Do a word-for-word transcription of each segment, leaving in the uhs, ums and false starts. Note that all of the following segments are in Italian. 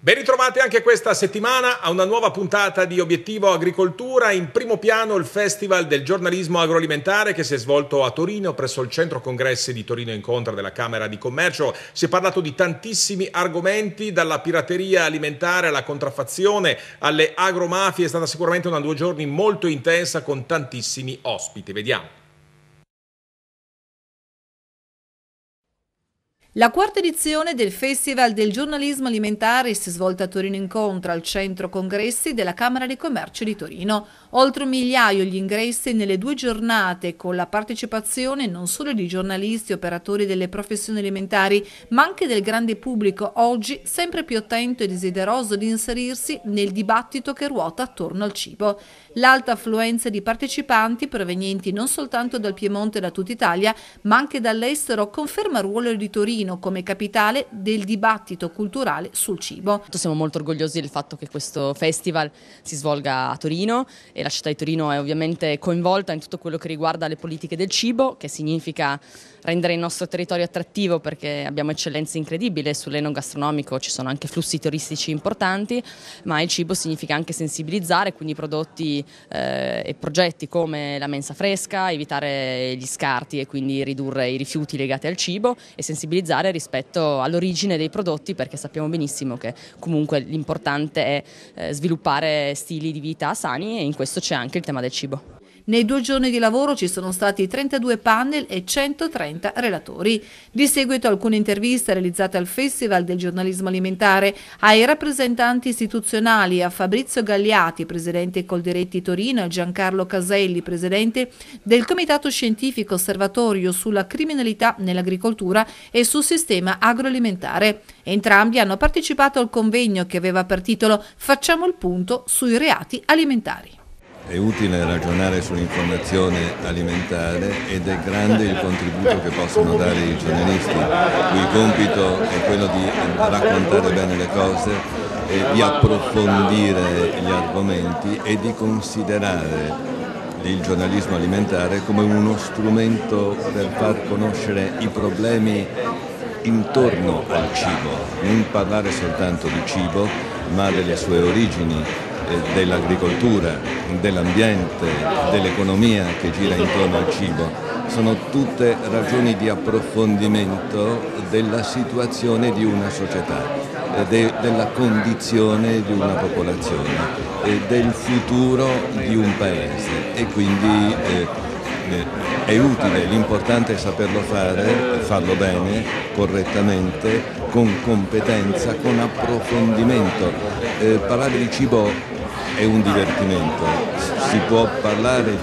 Ben ritrovati anche questa settimana a una nuova puntata di Obiettivo Agricoltura. In primo piano il Festival del giornalismo agroalimentare che si è svolto a Torino presso il Centro Congressi di Torino Incontra della Camera di Commercio. Si è parlato di tantissimi argomenti, dalla pirateria alimentare alla contraffazione, alle agromafie. È stata sicuramente una due giorni molto intensa con tantissimi ospiti. Vediamo. La quarta edizione del Festival del giornalismo alimentare si è svolta a Torino Incontra al Centro Congressi della Camera di Commercio di Torino. Oltre un migliaio gli ingressi nelle due giornate, con la partecipazione non solo di giornalisti e operatori delle professioni alimentari, ma anche del grande pubblico, oggi sempre più attento e desideroso di inserirsi nel dibattito che ruota attorno al cibo. L'alta affluenza di partecipanti provenienti non soltanto dal Piemonte e da tutta Italia, ma anche dall'estero, conferma il ruolo di Torino come capitale del dibattito culturale sul cibo. Siamo molto orgogliosi del fatto che questo festival si svolga a Torino e la città di Torino è ovviamente coinvolta in tutto quello che riguarda le politiche del cibo, che significa rendere il nostro territorio attrattivo perché abbiamo eccellenze incredibili sull'enogastronomico, ci sono anche flussi turistici importanti, ma il cibo significa anche sensibilizzare, quindi prodotti eh, e progetti come la mensa fresca, evitare gli scarti e quindi ridurre i rifiuti legati al cibo e sensibilizzare rispetto all'origine dei prodotti, perché sappiamo benissimo che comunque l'importante è eh, sviluppare stili di vita sani e in questo c'è anche il tema del cibo. Nei due giorni di lavoro ci sono stati trentadue panel e centotrenta relatori. Di seguito alcune interviste realizzate al Festival del giornalismo alimentare ai rappresentanti istituzionali, a Fabrizio Gagliati, presidente Coldiretti Torino, e a Giancarlo Caselli, presidente del Comitato Scientifico Osservatorio sulla criminalità nell'agricoltura e sul sistema agroalimentare. Entrambi hanno partecipato al convegno che aveva per titolo "Facciamo il punto sui reati alimentari". È utile ragionare sull'informazione alimentare ed è grande il contributo che possono dare i giornalisti, il cui compito è quello di raccontare bene le cose, e di approfondire gli argomenti e di considerare il giornalismo alimentare come uno strumento per far conoscere i problemi intorno al cibo, non parlare soltanto di cibo, ma delle sue origini, dell'agricoltura, dell'ambiente, dell'economia che gira intorno al cibo. Sono tutte ragioni di approfondimento della situazione di una società, de- della condizione di una popolazione, e del futuro di un paese, e quindi eh, è utile, l'importante è saperlo fare, farlo bene, correttamente, con competenza, con approfondimento. Eh, parlare di cibo è un divertimento, si può parlare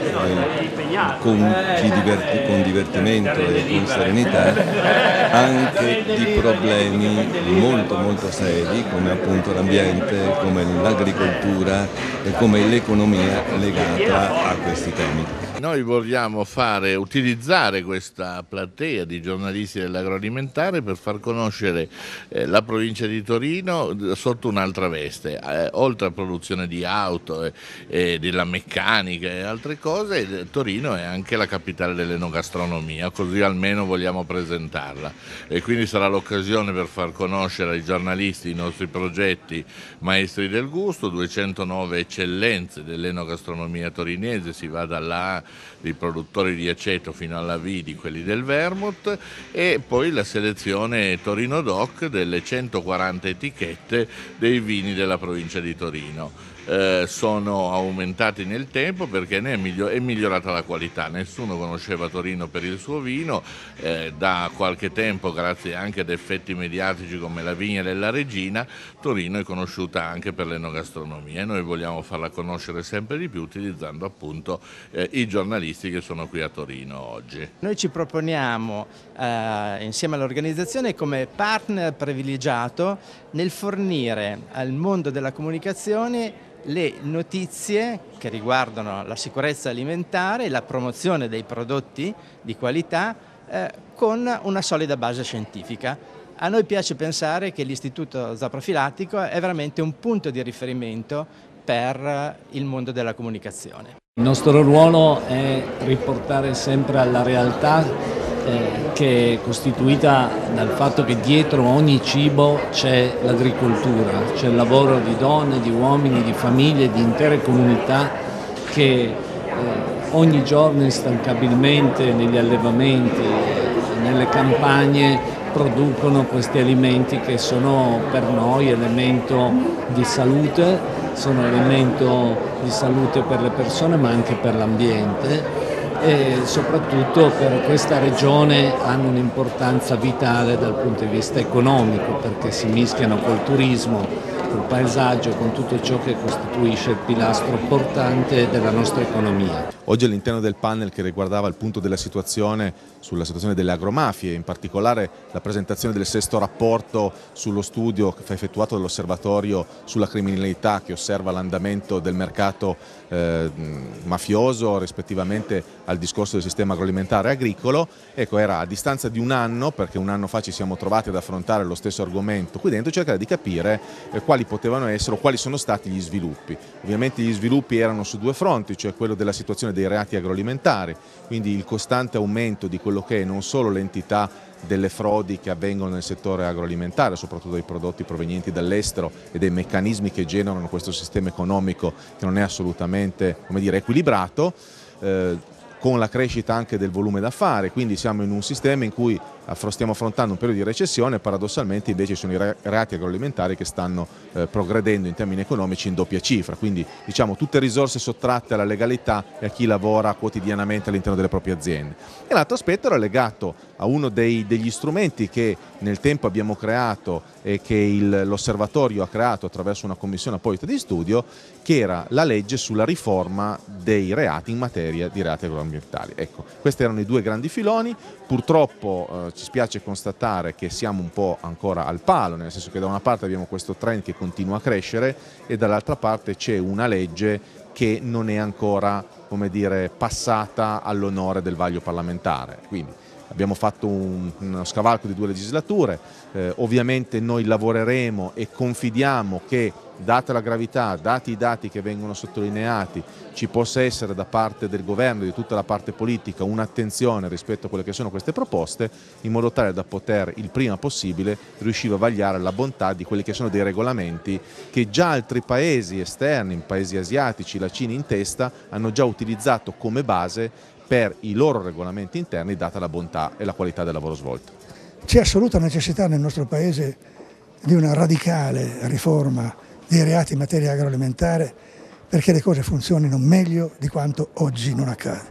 eh, con, di diverti, con divertimento e con serenità anche di problemi molto molto seri, come appunto l'ambiente, come l'agricoltura e come l'economia legata a questi temi. Noi vogliamo fare, utilizzare questa platea di giornalisti dell'agroalimentare per far conoscere eh, la provincia di Torino sotto un'altra veste, eh, oltre a produzione di auto e, e della meccanica e altre cose. Torino è anche la capitale dell'enogastronomia, così almeno vogliamo presentarla, e quindi sarà l'occasione per far conoscere ai giornalisti i nostri progetti maestri del gusto, duecentonove eccellenze dell'enogastronomia torinese, si va dalla dei produttori di aceto fino alla V di quelli del vermouth, e poi la selezione Torino Doc delle centoquaranta etichette dei vini della provincia di Torino. Eh, sono aumentati nel tempo perché ne è, miglior- è migliorata la qualità. Nessuno conosceva Torino per il suo vino, eh, da qualche tempo, grazie anche ad effetti mediatici come la Vigna della Regina, Torino è conosciuta anche per l'enogastronomia, e noi vogliamo farla conoscere sempre di più utilizzando appunto eh, i giornalisti che sono qui a Torino oggi. Noi ci proponiamo eh, insieme all'organizzazione come partner privilegiato nel fornire al mondo della comunicazione le notizie che riguardano la sicurezza alimentare e la promozione dei prodotti di qualità eh, con una solida base scientifica. A noi piace pensare che l'Istituto Zooprofilattico è veramente un punto di riferimento per il mondo della comunicazione. Il nostro ruolo è riportare sempre alla realtà eh, che è costituita dal fatto che dietro ogni cibo c'è l'agricoltura, c'è il lavoro di donne, di uomini, di famiglie, di intere comunità che eh, ogni giorno instancabilmente negli allevamenti, nelle campagne producono questi alimenti che sono per noi elemento di salute, sono elemento di salute per le persone ma anche per l'ambiente e soprattutto per questa regione hanno un'importanza vitale dal punto di vista economico perché si mischiano col turismo, col paesaggio, con tutto ciò che costituisce il pilastro portante della nostra economia. Oggi all'interno del panel che riguardava il punto della situazione sulla situazione delle agromafie, in particolare la presentazione del sesto rapporto sullo studio effettuato dall'osservatorio sulla criminalità che osserva l'andamento del mercato eh, mafioso rispettivamente al discorso del sistema agroalimentare e agricolo, ecco, era a distanza di un anno, perché un anno fa ci siamo trovati ad affrontare lo stesso argomento qui dentro, cercare di capire eh, quali potevano essere o quali sono stati gli sviluppi. Ovviamente gli sviluppi erano su due fronti, cioè quello della situazione dei reati agroalimentari, quindi il costante aumento di quello che è non solo l'entità delle frodi che avvengono nel settore agroalimentare, soprattutto dei prodotti provenienti dall'estero e dei meccanismi che generano questo sistema economico che non è assolutamente, come dire, equilibrato, eh, con la crescita anche del volume d'affari, quindi siamo in un sistema in cui stiamo affrontando un periodo di recessione, paradossalmente invece sono i reati agroalimentari che stanno eh, progredendo in termini economici in doppia cifra, quindi diciamo tutte risorse sottratte alla legalità e a chi lavora quotidianamente all'interno delle proprie aziende. E l'altro aspetto era legato a uno dei, degli strumenti che nel tempo abbiamo creato e che l'osservatorio ha creato attraverso una commissione apposita di studio, che era la legge sulla riforma dei reati in materia di reati agroambientali. Ecco, questi erano i due grandi filoni, purtroppo eh, ci spiace constatare che siamo un po' ancora al palo, nel senso che da una parte abbiamo questo trend che continua a crescere e dall'altra parte c'è una legge che non è ancora, come dire, passata all'onore del vaglio parlamentare. Quindi abbiamo fatto un, uno scavalco di due legislature, eh, ovviamente noi lavoreremo e confidiamo che, data la gravità, dati i dati che vengono sottolineati, ci possa essere da parte del governo e di tutta la parte politica un'attenzione rispetto a quelle che sono queste proposte, in modo tale da poter il prima possibile riuscire a vagliare la bontà di quelli che sono dei regolamenti che già altri paesi esterni, paesi asiatici, la Cina in testa, hanno già utilizzato come base per i loro regolamenti interni, data la bontà e la qualità del lavoro svolto. C'è assoluta necessità nel nostro Paese di una radicale riforma dei reati in materia agroalimentare perché le cose funzionino meglio di quanto oggi non accade.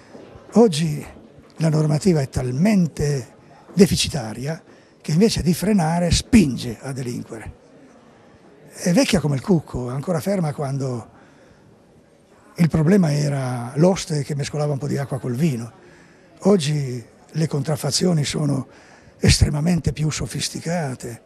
Oggi la normativa è talmente deficitaria che invece di frenare spinge a delinquere. È vecchia come il cucco, ancora ferma quando il problema era l'oste che mescolava un po' di acqua col vino. Oggi le contraffazioni sono estremamente più sofisticate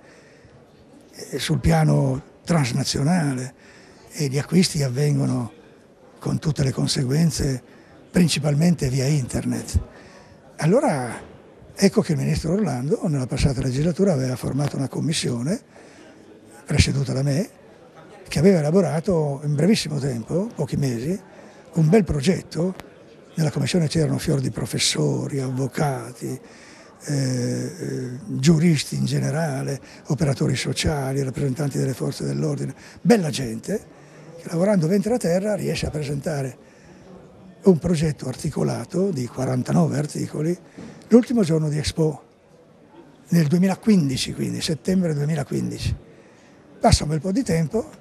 sul piano transnazionale e gli acquisti avvengono con tutte le conseguenze principalmente via internet. Allora ecco che il ministro Orlando nella passata legislatura aveva formato una commissione presieduta da me che aveva elaborato in brevissimo tempo, pochi mesi, un bel progetto. Nella commissione c'erano fior di professori, avvocati, eh, eh, giuristi in generale, operatori sociali, rappresentanti delle forze dell'ordine, bella gente che lavorando ventre a terra riesce a presentare un progetto articolato di quarantanove articoli l'ultimo giorno di Expo, nel duemilaquindici, quindi settembre duemilaquindici. Passa un bel po' di tempo,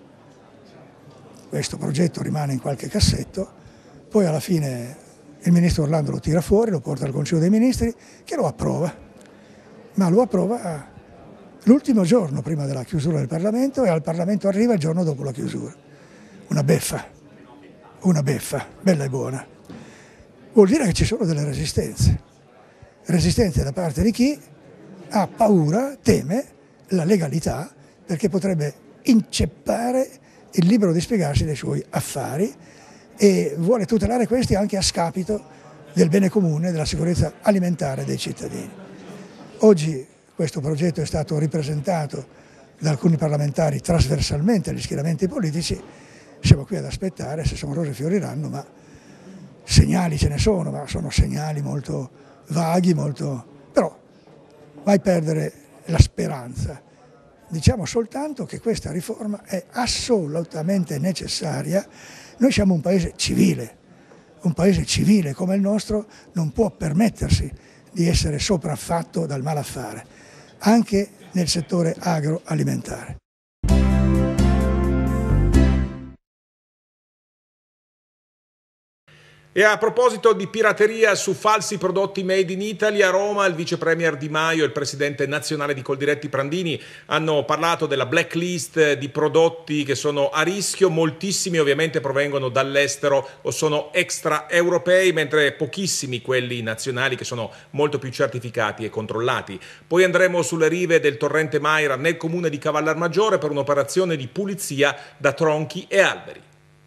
questo progetto rimane in qualche cassetto, poi alla fine il ministro Orlando lo tira fuori, lo porta al Consiglio dei Ministri che lo approva, ma lo approva l'ultimo giorno prima della chiusura del Parlamento e al Parlamento arriva il giorno dopo la chiusura. Una beffa, una beffa, bella e buona. Vuol dire che ci sono delle resistenze, resistenze da parte di chi ha paura, teme la legalità perché potrebbe inceppare il libero di spiegarsi dei suoi affari e vuole tutelare questi anche a scapito del bene comune, della sicurezza alimentare dei cittadini. Oggi questo progetto è stato ripresentato da alcuni parlamentari trasversalmente agli schieramenti politici, siamo qui ad aspettare se sono rose fioriranno, ma segnali ce ne sono, ma sono segnali molto vaghi, molto... però vai a perdere la speranza. Diciamo soltanto che questa riforma è assolutamente necessaria. Noi siamo un paese civile, un paese civile come il nostro non può permettersi di essere sopraffatto dal malaffare, anche nel settore agroalimentare. E a proposito di pirateria su falsi prodotti made in Italy, a Roma il vice premier Di Maio e il presidente nazionale di Coldiretti Prandini hanno parlato della blacklist di prodotti che sono a rischio. Moltissimi ovviamente provengono dall'estero o sono extraeuropei, mentre pochissimi quelli nazionali che sono molto più certificati e controllati. Poi andremo sulle rive del torrente Maira nel comune di Cavallermaggiore per un'operazione di pulizia da tronchi e alberi.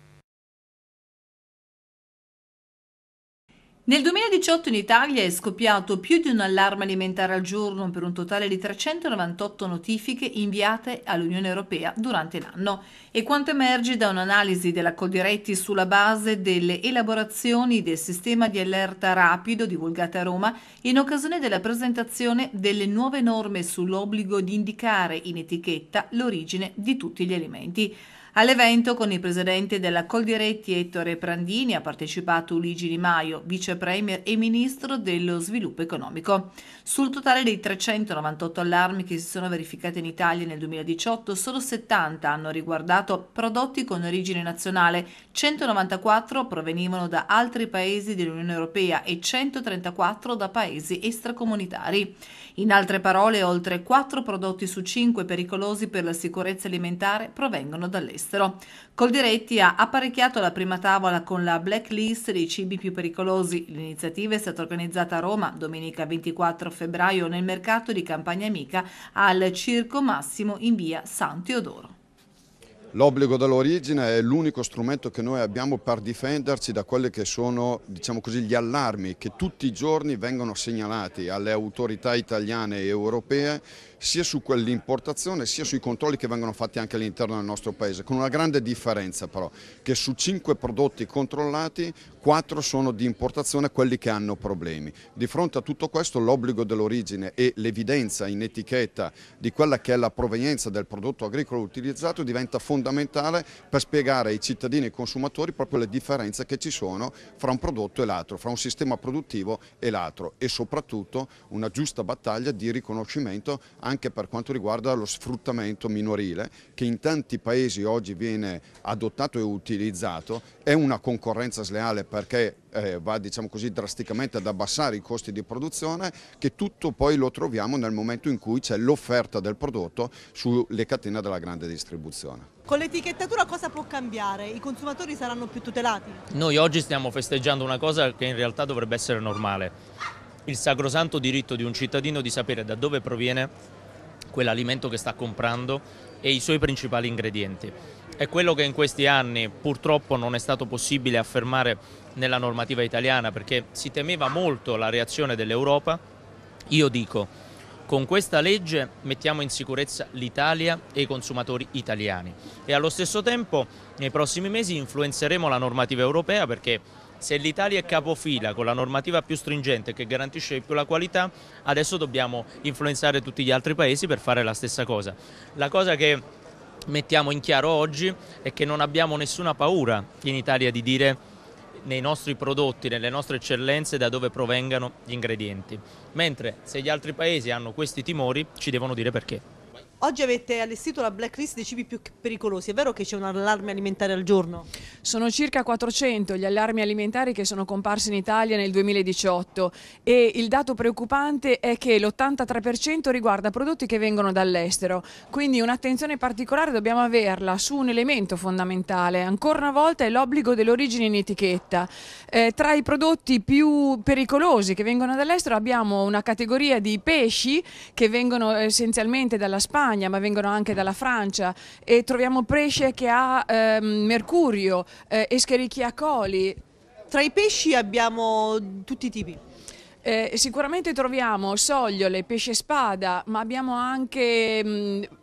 Nel duemiladiciotto in Italia è scoppiato più di un allarme alimentare al giorno per un totale di trecentonovantotto notifiche inviate all'Unione Europea durante l'anno. E quanto emerge da un'analisi della Coldiretti sulla base delle elaborazioni del sistema di allerta rapido divulgate a Roma in occasione della presentazione delle nuove norme sull'obbligo di indicare in etichetta l'origine di tutti gli alimenti. All'evento, con il presidente della Coldiretti Ettore Prandini, ha partecipato Luigi Di Maio, vice premier e ministro dello sviluppo economico. Sul totale dei trecentonovantotto allarmi che si sono verificati in Italia nel duemiladiciotto, solo settanta hanno riguardato prodotti con origine nazionale, centonovantaquattro provenivano da altri paesi dell'Unione Europea e centotrentaquattro da paesi extracomunitari. In altre parole, oltre quattro prodotti su cinque pericolosi per la sicurezza alimentare provengono dall'estero. Coldiretti ha apparecchiato la prima tavola con la blacklist dei cibi più pericolosi. L'iniziativa è stata organizzata a Roma domenica ventiquattro febbraio nel mercato di Campagna Amica al Circo Massimo in via San Teodoro. L'obbligo dell'origine è l'unico strumento che noi abbiamo per difenderci da quelli che sono, diciamo così, gli allarmi che tutti i giorni vengono segnalati alle autorità italiane e europee, sia su quell'importazione sia sui controlli che vengono fatti anche all'interno del nostro paese, con una grande differenza però, che su cinque prodotti controllati, quattro sono di importazione, quelli che hanno problemi. Di fronte a tutto questo l'obbligo dell'origine e l'evidenza in etichetta di quella che è la provenienza del prodotto agricolo utilizzato diventa fondamentale per spiegare ai cittadini e ai consumatori proprio le differenze che ci sono fra un prodotto e l'altro, fra un sistema produttivo e l'altro, e soprattutto una giusta battaglia di riconoscimento anche per quanto riguarda lo sfruttamento minorile, che in tanti paesi oggi viene adottato e utilizzato. È una concorrenza sleale perché eh, va, diciamo così, drasticamente ad abbassare i costi di produzione, che tutto poi lo troviamo nel momento in cui c'è l'offerta del prodotto sulle catene della grande distribuzione. Con l'etichettatura cosa può cambiare? I consumatori saranno più tutelati? Noi oggi stiamo festeggiando una cosa che in realtà dovrebbe essere normale: il sacrosanto diritto di un cittadino di sapere da dove proviene quell'alimento che sta comprando e i suoi principali ingredienti. È quello che in questi anni purtroppo non è stato possibile affermare nella normativa italiana, perché si temeva molto la reazione dell'Europa. Io dico, con questa legge mettiamo in sicurezza l'Italia e i consumatori italiani e allo stesso tempo nei prossimi mesi influenzeremo la normativa europea, perché se l'Italia è capofila con la normativa più stringente che garantisce di più la qualità, adesso dobbiamo influenzare tutti gli altri paesi per fare la stessa cosa. La cosa che mettiamo in chiaro oggi è che non abbiamo nessuna paura in Italia di dire nei nostri prodotti, nelle nostre eccellenze, da dove provengano gli ingredienti, mentre se gli altri paesi hanno questi timori ci devono dire perché. Oggi avete allestito la blacklist dei cibi più pericolosi, è vero che c'è un allarme alimentare al giorno? Sono circa quattrocento gli allarmi alimentari che sono comparsi in Italia nel duemiladiciotto e il dato preoccupante è che l'ottantatré per cento riguarda prodotti che vengono dall'estero, quindi un'attenzione particolare dobbiamo averla su un elemento fondamentale, ancora una volta è l'obbligo dell'origine in etichetta. Eh, tra i prodotti più pericolosi che vengono dall'estero abbiamo una categoria di pesci che vengono essenzialmente dalla Spagna, ma vengono anche dalla Francia, e troviamo pesce che ha ehm, mercurio, eh, Escherichia coli. Tra i pesci abbiamo tutti i tipi. Eh, sicuramente troviamo sogliole, pesce spada, ma abbiamo anche mh,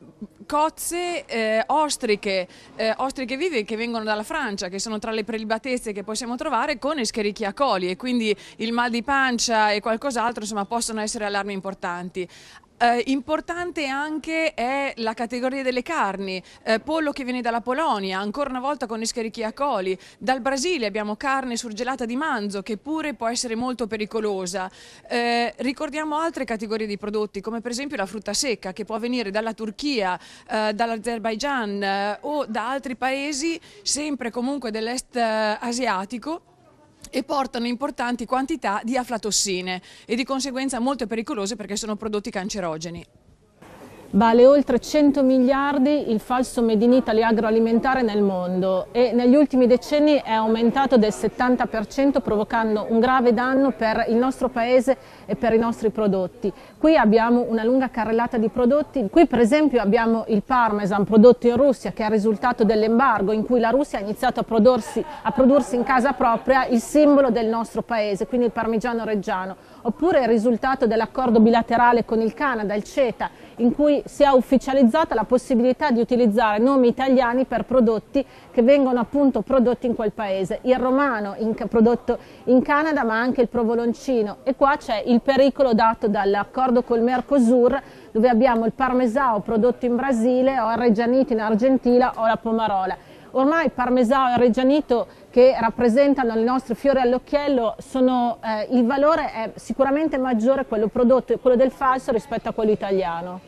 cozze, eh, ostriche, eh, ostriche vive che vengono dalla Francia, che sono tra le prelibatezze che possiamo trovare, con Escherichia coli, e quindi il mal di pancia e qualcos'altro, insomma, possono essere allarmi importanti. Eh, importante anche è la categoria delle carni, eh, pollo che viene dalla Polonia, ancora una volta con Escherichia coli. Dal Brasile abbiamo carne surgelata di manzo, che pure può essere molto pericolosa. Eh, ricordiamo altre categorie di prodotti, come per esempio la frutta secca, che può venire dalla Turchia, eh, dall'Azerbaigian eh, o da altri paesi, sempre comunque dell'est eh, asiatico, e portano importanti quantità di aflatossine e di conseguenza molto pericolose perché sono prodotti cancerogeni. Vale oltre cento miliardi il falso Made in Italy agroalimentare nel mondo e negli ultimi decenni è aumentato del settanta per cento, provocando un grave danno per il nostro paese e per i nostri prodotti. Qui abbiamo una lunga carrellata di prodotti, qui per esempio abbiamo il Parmesan prodotto in Russia, che è il risultato dell'embargo in cui la Russia ha iniziato a prodursi, a prodursi in casa propria il simbolo del nostro paese, quindi il Parmigiano Reggiano, oppure il risultato dell'accordo bilaterale con il Canada, il CETA, in cui si è ufficializzata la possibilità di utilizzare nomi italiani per prodotti che vengono appunto prodotti in quel paese. Il romano in, prodotto in Canada, ma anche il provoloncino, e qua c'è il pericolo dato dall'accordo col Mercosur, dove abbiamo il parmesao prodotto in Brasile, o il reggianito in Argentina, o la pomarola. Ormai il parmesao e il reggianito, che rappresentano i nostri fiori all'occhiello, sono, eh, il valore è sicuramente maggiore quello prodotto e quello del falso rispetto a quello italiano.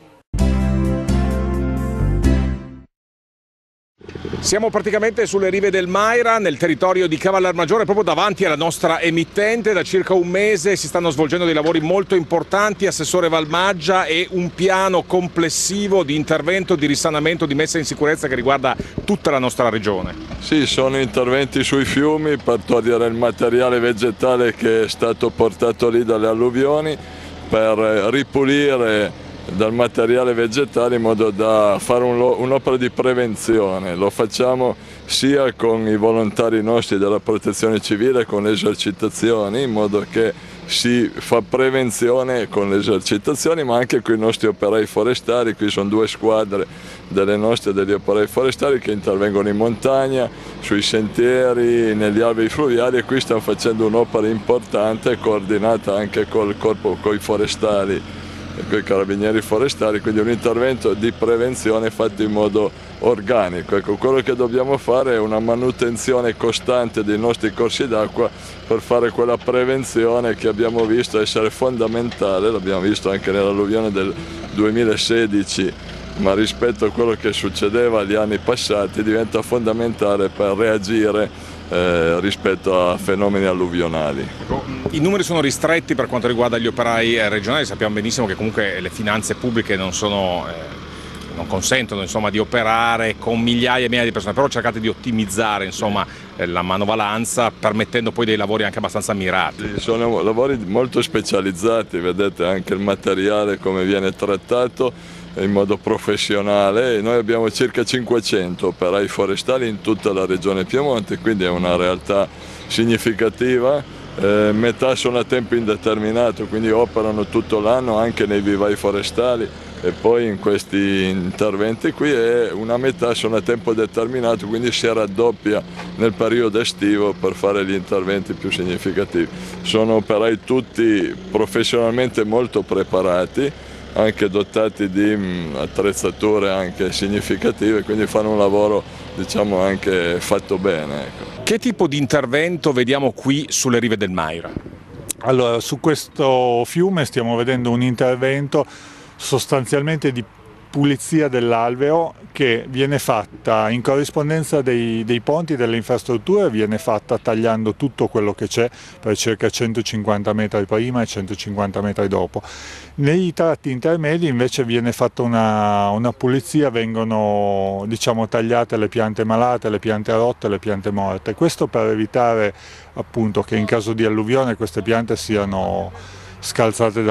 Siamo praticamente sulle rive del Maira, nel territorio di Cavallermaggiore, proprio davanti alla nostra emittente. Da circa un mese si stanno svolgendo dei lavori molto importanti, Assessore Valmaggia, e un piano complessivo di intervento, di risanamento, di messa in sicurezza che riguarda tutta la nostra regione. Sì, sono interventi sui fiumi per togliere il materiale vegetale che è stato portato lì dalle alluvioni, per ripulire dal materiale vegetale in modo da fare un'opera di prevenzione. Lo facciamo sia con i volontari nostri della protezione civile, con le esercitazioni, in modo che si fa prevenzione con le esercitazioni, ma anche con i nostri operai forestali. Qui sono due squadre delle nostre, degli operai forestali, che intervengono in montagna, sui sentieri, negli alvei fluviali, e qui stanno facendo un'opera importante coordinata anche col corpo, coi forestali e con i carabinieri forestali, quindi un intervento di prevenzione fatto in modo organico. Ecco, quello che dobbiamo fare è una manutenzione costante dei nostri corsi d'acqua per fare quella prevenzione che abbiamo visto essere fondamentale, l'abbiamo visto anche nell'alluvione del duemilasedici, ma rispetto a quello che succedeva gli anni passati diventa fondamentale per reagire Eh, rispetto a fenomeni alluvionali. I numeri sono ristretti per quanto riguarda gli operai regionali, sappiamo benissimo che comunque le finanze pubbliche non sono, eh, non consentono, insomma, di operare con migliaia e migliaia di persone, però cercate di ottimizzare, insomma, eh, la manovalanza, permettendo poi dei lavori anche abbastanza mirati. Sì, sono lavori molto specializzati, vedete anche il materiale come viene trattato in modo professionale. Noi abbiamo circa cinquecento operai forestali in tutta la regione Piemonte, quindi è una realtà significativa. Eh, metà sono a tempo indeterminato, quindi operano tutto l'anno anche nei vivai forestali, e poi in questi interventi qui è una metà sono a tempo determinato, quindi si raddoppia nel periodo estivo per fare gli interventi più significativi. Sono operai tutti professionalmente molto preparati, anche dotati di attrezzature anche significative, quindi fanno un lavoro, diciamo, anche fatto bene. Ecco. Che tipo di intervento vediamo qui sulle rive del Maira? Allora, su questo fiume stiamo vedendo un intervento sostanzialmente di pulizia dell'alveo, che viene fatta in corrispondenza dei, dei ponti, delle infrastrutture, viene fatta tagliando tutto quello che c'è per circa centocinquanta metri prima e centocinquanta metri dopo. Nei tratti intermedi invece viene fatta una, una pulizia, vengono, diciamo, tagliate le piante malate, le piante rotte, le piante morte. Questo per evitare appunto che in caso di alluvione queste piante siano scalzate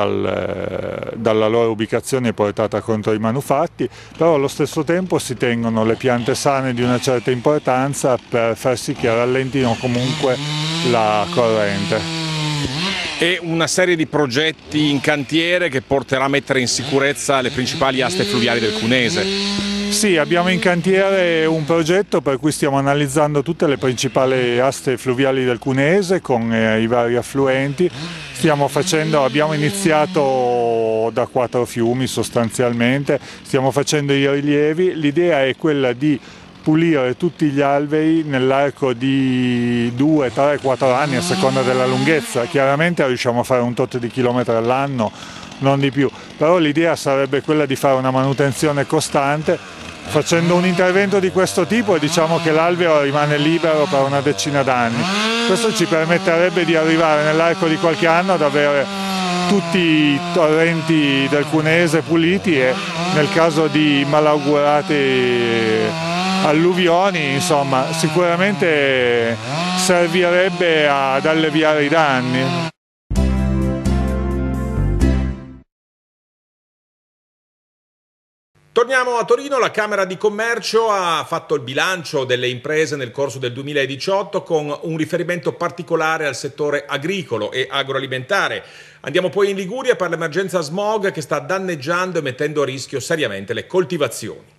dal, dalla loro ubicazione e portate contro i manufatti, però allo stesso tempo si tengono le piante sane di una certa importanza per far sì che rallentino comunque la corrente. E una serie di progetti in cantiere che porterà a mettere in sicurezza le principali aste fluviali del Cunese. Sì, abbiamo in cantiere un progetto per cui stiamo analizzando tutte le principali aste fluviali del Cuneese con eh, i vari affluenti. Stiamo facendo, abbiamo iniziato da quattro fiumi sostanzialmente, stiamo facendo i rilievi. L'idea è quella di pulire tutti gli alvei nell'arco di due, tre, quattro anni a seconda della lunghezza. Chiaramente riusciamo a fare un tot di chilometri all'anno, non di più, però l'idea sarebbe quella di fare una manutenzione costante. Facendo un intervento di questo tipo diciamo che l'alveo rimane libero per una decina d'anni. Questo ci permetterebbe di arrivare nell'arco di qualche anno ad avere tutti i torrenti del Cuneese puliti e nel caso di malaugurate alluvioni, insomma, sicuramente servirebbe ad alleviare i danni. Torniamo a Torino, la Camera di Commercio ha fatto il bilancio delle imprese nel corso del duemiladiciotto con un riferimento particolare al settore agricolo e agroalimentare. Andiamo poi in Liguria per l'emergenza smog che sta danneggiando e mettendo a rischio seriamente le coltivazioni.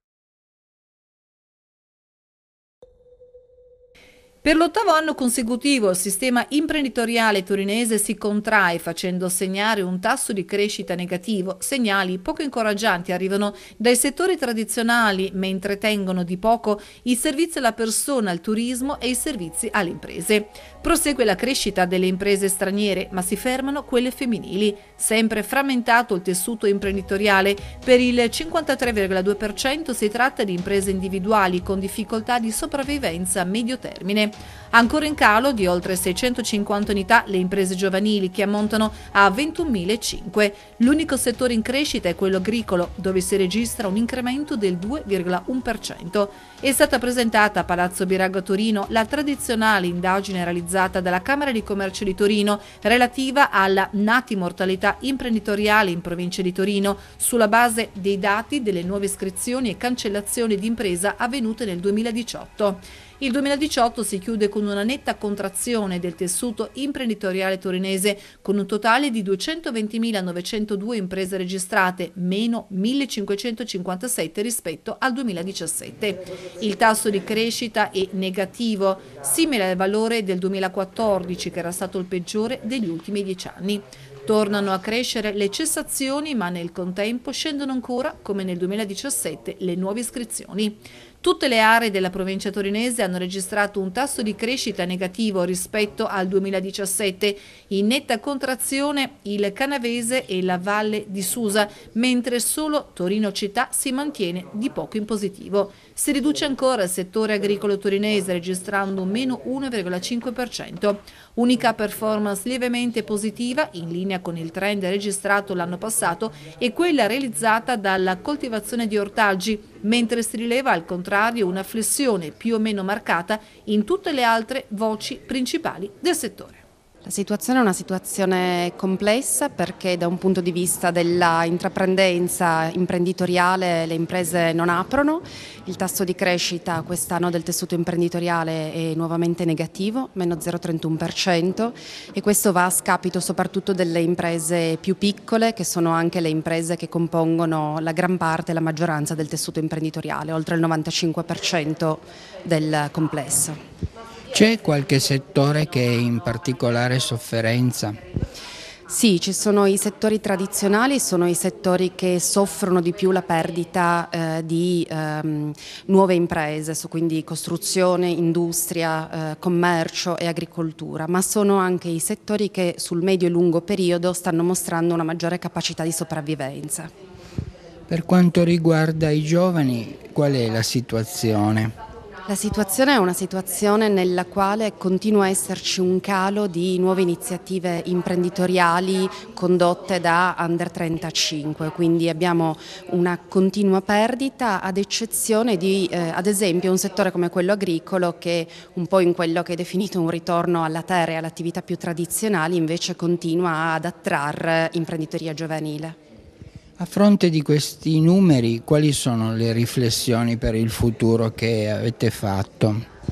Per l'ottavo anno consecutivo il sistema imprenditoriale torinese si contrae facendo segnare un tasso di crescita negativo. Segnali poco incoraggianti arrivano dai settori tradizionali, mentre tengono di poco i servizi alla persona, il turismo e i servizi alle imprese. Prosegue la crescita delle imprese straniere, ma si fermano quelle femminili. Sempre frammentato il tessuto imprenditoriale, per il cinquantatré virgola due per cento si tratta di imprese individuali con difficoltà di sopravvivenza a medio termine. Ancora in calo di oltre seicentocinquanta unità le imprese giovanili che ammontano a ventunomilacinquecento. L'unico settore in crescita è quello agricolo, dove si registra un incremento del due virgola uno per cento. È stata presentata a Palazzo Birago a Torino la tradizionale indagine realizzata dalla Camera di Commercio di Torino relativa alla nati mortalità imprenditoriale in provincia di Torino sulla base dei dati delle nuove iscrizioni e cancellazioni di impresa avvenute nel duemiladiciotto. Il duemiladiciotto si chiude con una netta contrazione del tessuto imprenditoriale torinese, con un totale di duecentoventimila novecentodue imprese registrate, meno millecinquecentocinquantasette rispetto al duemiladiciassette. Il tasso di crescita è negativo, simile al valore del duemilaquattordici, che era stato il peggiore degli ultimi dieci anni. Tornano a crescere le cessazioni, ma nel contempo scendono ancora, come nel duemiladiciassette, le nuove iscrizioni. Tutte le aree della provincia torinese hanno registrato un tasso di crescita negativo rispetto al duemiladiciassette, in netta contrazione il Canavese e la Valle di Susa, mentre solo Torino città si mantiene di poco in positivo. Si riduce ancora il settore agricolo torinese registrando un meno uno virgola cinque per cento. Unica performance lievemente positiva, in linea con il trend registrato l'anno passato, è quella realizzata dalla coltivazione di ortaggi, mentre si rileva al contrario una flessione più o meno marcata in tutte le altre voci principali del settore. La situazione è una situazione complessa perché da un punto di vista della intraprendenza imprenditoriale le imprese non aprono, il tasso di crescita quest'anno del tessuto imprenditoriale è nuovamente negativo, meno zero virgola trentuno per cento, e questo va a scapito soprattutto delle imprese più piccole, che sono anche le imprese che compongono la gran parte, la maggioranza del tessuto imprenditoriale, oltre il novantacinque per cento del complesso. C'è qualche settore che è in particolare sofferenza? Sì, ci sono i settori tradizionali, sono i settori che soffrono di più la perdita eh, di ehm, nuove imprese, so, quindi costruzione, industria, eh, commercio e agricoltura, ma sono anche i settori che sul medio e lungo periodo stanno mostrando una maggiore capacità di sopravvivenza. Per quanto riguarda i giovani, qual è la situazione? La situazione è una situazione nella quale continua a esserci un calo di nuove iniziative imprenditoriali condotte da under trentacinque, quindi abbiamo una continua perdita, ad eccezione di eh, ad esempio un settore come quello agricolo che un po' in quello che è definito un ritorno alla terra e alle attività più tradizionali invece continua ad attrarre imprenditoria giovanile. A fronte di questi numeri, quali sono le riflessioni per il futuro che avete fatto?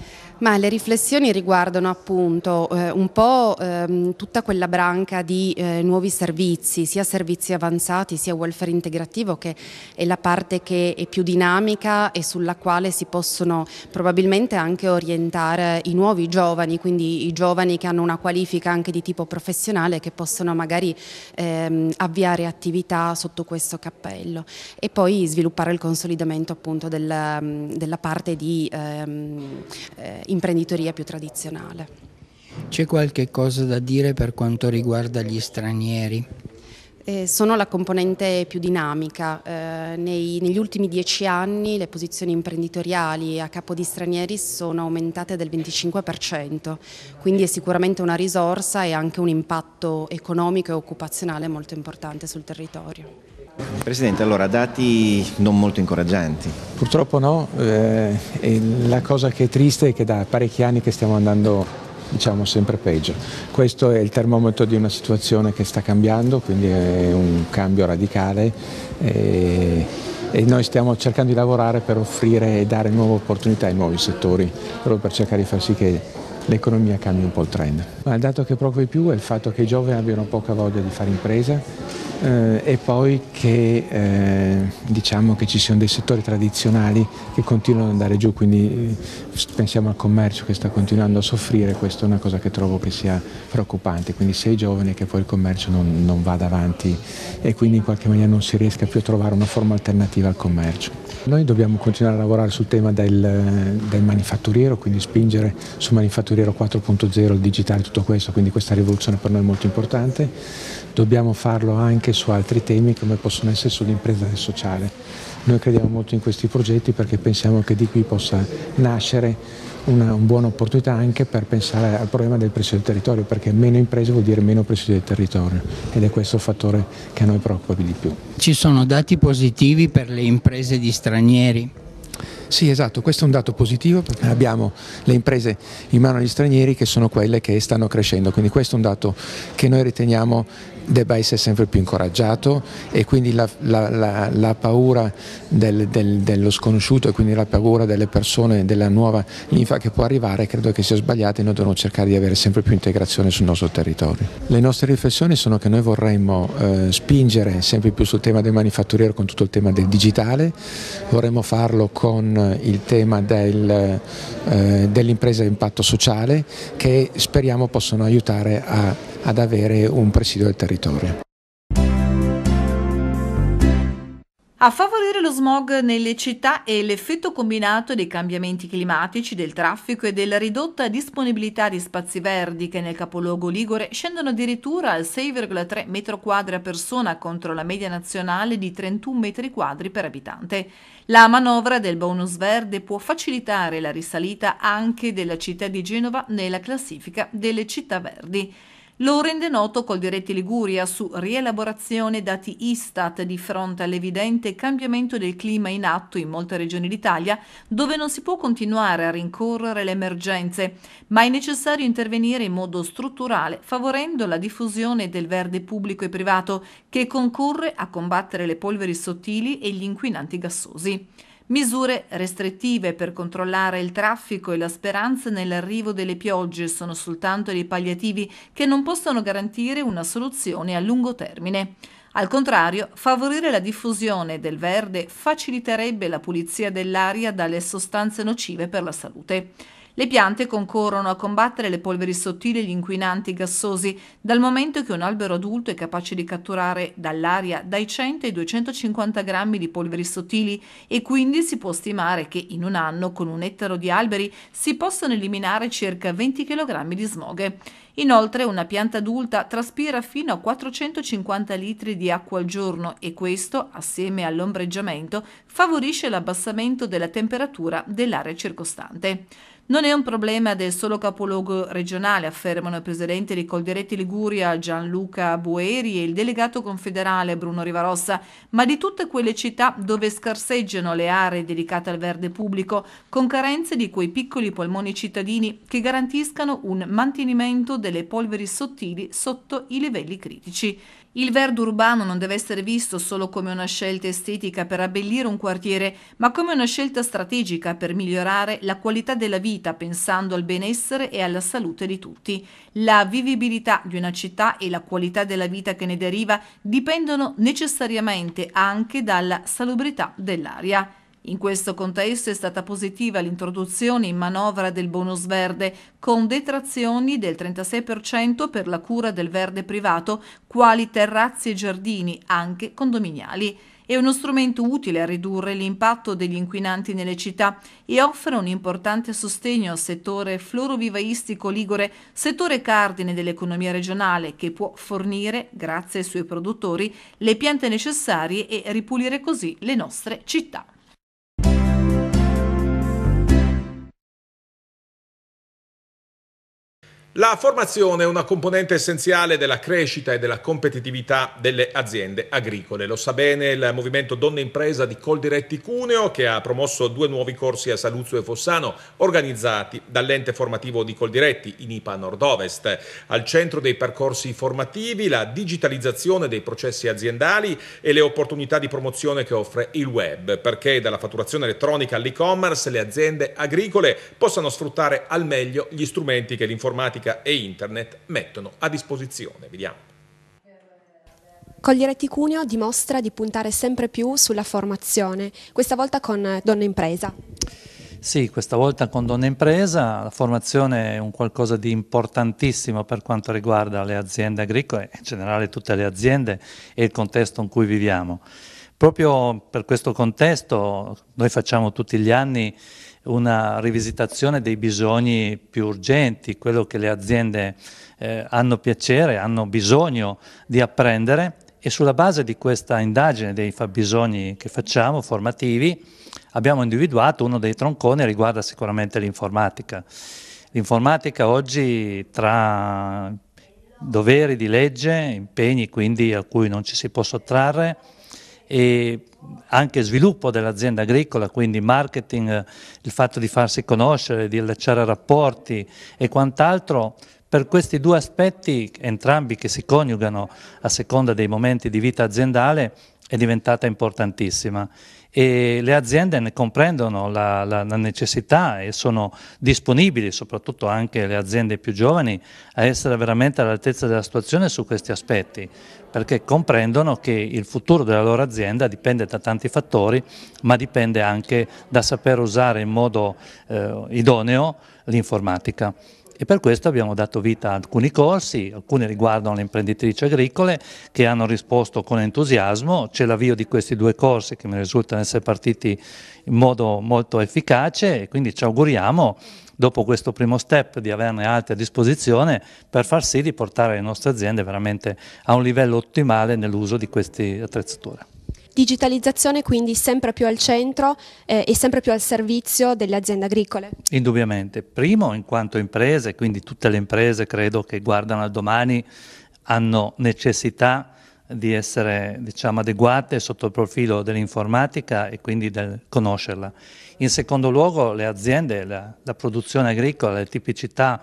Ma le riflessioni riguardano appunto eh, un po' ehm, tutta quella branca di eh, nuovi servizi, sia servizi avanzati sia welfare integrativo, che è la parte che è più dinamica e sulla quale si possono probabilmente anche orientare i nuovi giovani, quindi i giovani che hanno una qualifica anche di tipo professionale, che possono magari ehm, avviare attività sotto questo cappello, e poi sviluppare il consolidamento appunto della, della parte di ehm, eh, imprenditoria più tradizionale. C'è qualche cosa da dire per quanto riguarda gli stranieri? Eh, sono la componente più dinamica. Eh, nei, negli ultimi dieci anni le posizioni imprenditoriali a capo di stranieri sono aumentate del venticinque per cento, quindi è sicuramente una risorsa e anche un impatto economico e occupazionale molto importante sul territorio. Presidente, allora dati non molto incoraggianti. Purtroppo no, eh, e la cosa che è triste è che da parecchi anni che stiamo andando, diciamo, sempre peggio. Questo è il termometro di una situazione che sta cambiando, quindi è un cambio radicale e, e noi stiamo cercando di lavorare per offrire e dare nuove opportunità ai nuovi settori, proprio per cercare di far sì che l'economia cambi un po' il trend. Ma il dato che preoccupa di più è il fatto che i giovani abbiano poca voglia di fare impresa, eh, e poi che eh, diciamo che ci siano dei settori tradizionali che continuano ad andare giù, quindi eh, pensiamo al commercio che sta continuando a soffrire. Questa è una cosa che trovo che sia preoccupante, quindi sia i giovani che poi il commercio non, non vada avanti e quindi in qualche maniera non si riesca più a trovare una forma alternativa al commercio. Noi dobbiamo continuare a lavorare sul tema del, del manifatturiero, quindi spingere sul manifatturiero quattro punto zero, il digitale, tutto questo, quindi questa rivoluzione per noi è molto importante. Dobbiamo farlo anche su altri temi come possono essere sull'impresa del sociale. Noi crediamo molto in questi progetti perché pensiamo che di qui possa nascere una, una buona opportunità anche per pensare al problema del presidio del territorio, perché meno imprese vuol dire meno presidio del territorio ed è questo il fattore che a noi preoccupa di più. Ci sono dati positivi per le imprese di stranieri? Sì, esatto, questo è un dato positivo perché abbiamo le imprese in mano agli stranieri che sono quelle che stanno crescendo, quindi questo è un dato che noi riteniamo debba essere sempre più incoraggiato e quindi la, la, la, la paura del, del, dello sconosciuto e quindi la paura delle persone, della nuova linfa che può arrivare, credo che sia sbagliata e noi dobbiamo cercare di avere sempre più integrazione sul nostro territorio. Le nostre riflessioni sono che noi vorremmo eh, spingere sempre più sul tema del manifatturiero con tutto il tema del digitale, vorremmo farlo con il tema del, eh, dell'impresa a impatto sociale che speriamo possano aiutare a, ad avere un presidio del territorio. A favorire lo smog nelle città e l'effetto combinato dei cambiamenti climatici, del traffico e della ridotta disponibilità di spazi verdi che nel capoluogo ligure scendono addirittura al sei virgola tre metri quadri a persona contro la media nazionale di trentuno metri quadri per abitante. La manovra del bonus verde può facilitare la risalita anche della città di Genova nella classifica delle città verdi. Lo rende noto Coldiretti Liguria su rielaborazione dati Istat di fronte all'evidente cambiamento del clima in atto in molte regioni d'Italia, dove non si può continuare a rincorrere le emergenze, ma è necessario intervenire in modo strutturale, favorendo la diffusione del verde pubblico e privato, che concorre a combattere le polveri sottili e gli inquinanti gassosi. Misure restrittive per controllare il traffico e la speranza nell'arrivo delle piogge sono soltanto dei palliativi che non possono garantire una soluzione a lungo termine. Al contrario, favorire la diffusione del verde faciliterebbe la pulizia dell'aria dalle sostanze nocive per la salute. Le piante concorrono a combattere le polveri sottili e gli inquinanti gassosi, dal momento che un albero adulto è capace di catturare dall'aria dai cento ai duecentocinquanta grammi di polveri sottili e quindi si può stimare che in un anno con un ettaro di alberi si possono eliminare circa venti chilogrammi di smog. Inoltre una pianta adulta traspira fino a quattrocentocinquanta litri di acqua al giorno e questo, assieme all'ombreggiamento, favorisce l'abbassamento della temperatura dell'area circostante. Non è un problema del solo capoluogo regionale, affermano il presidente di Coldiretti Liguria Gianluca Boeri e il delegato confederale Bruno Rivarossa, ma di tutte quelle città dove scarseggiano le aree dedicate al verde pubblico, con carenze di quei piccoli polmoni cittadini che garantiscano un mantenimento delle polveri sottili sotto i livelli critici. Il verde urbano non deve essere visto solo come una scelta estetica per abbellire un quartiere, ma come una scelta strategica per migliorare la qualità della vita pensando al benessere e alla salute di tutti. La vivibilità di una città e la qualità della vita che ne deriva dipendono necessariamente anche dalla salubrità dell'aria. In questo contesto è stata positiva l'introduzione in manovra del bonus verde, con detrazioni del trentasei per cento per la cura del verde privato, quali terrazzi e giardini, anche condominiali. È uno strumento utile a ridurre l'impatto degli inquinanti nelle città e offre un importante sostegno al settore florovivaistico ligure, settore cardine dell'economia regionale, che può fornire, grazie ai suoi produttori, le piante necessarie e ripulire così le nostre città. La formazione è una componente essenziale della crescita e della competitività delle aziende agricole. Lo sa bene il movimento Donne Impresa di Coldiretti Cuneo, che ha promosso due nuovi corsi a Saluzzo e Fossano organizzati dall'ente formativo di Coldiretti, in I P A Nord-Ovest. Al centro dei percorsi formativi la digitalizzazione dei processi aziendali e le opportunità di promozione che offre il web, perché dalla fatturazione elettronica all'e-commerce le aziende agricole possano sfruttare al meglio gli strumenti che l'informatica e internet mettono a disposizione. Vediamo. Coldiretti Cuneo dimostra di puntare sempre più sulla formazione, questa volta con Donne Impresa. Sì, questa volta con Donne Impresa. La formazione è un qualcosa di importantissimo per quanto riguarda le aziende agricole, in generale tutte le aziende e il contesto in cui viviamo. Proprio per questo contesto noi facciamo tutti gli anni una rivisitazione dei bisogni più urgenti, quello che le aziende eh, hanno piacere, hanno bisogno di apprendere, e sulla base di questa indagine dei fabbisogni che facciamo, formativi, abbiamo individuato uno dei tronconi, riguarda sicuramente l'informatica. L'informatica oggi, tra doveri di legge, impegni quindi a cui non ci si può sottrarre, e anche sviluppo dell'azienda agricola, quindi marketing, il fatto di farsi conoscere, di allacciare rapporti e quant'altro, per questi due aspetti, entrambi che si coniugano a seconda dei momenti di vita aziendale, è diventata importantissima. E le aziende ne comprendono la, la, la necessità e sono disponibili, soprattutto anche le aziende più giovani, a essere veramente all'altezza della situazione su questi aspetti, perché comprendono che il futuro della loro azienda dipende da tanti fattori, ma dipende anche da saper usare in modo eh, idoneo l'informatica. E per questo abbiamo dato vita a alcuni corsi, alcuni riguardano le imprenditrici agricole che hanno risposto con entusiasmo. C'è l'avvio di questi due corsi che mi risultano essere partiti in modo molto efficace, e quindi ci auguriamo, dopo questo primo step, di averne altri a disposizione per far sì di portare le nostre aziende veramente a un livello ottimale nell'uso di queste attrezzature. Digitalizzazione quindi sempre più al centro eh, e sempre più al servizio delle aziende agricole. Indubbiamente. Primo, in quanto imprese, quindi tutte le imprese credo che guardano al domani hanno necessità di essere, diciamo, adeguate sotto il profilo dell'informatica e quindi del conoscerla. In secondo luogo le aziende, la, la produzione agricola, le tipicità,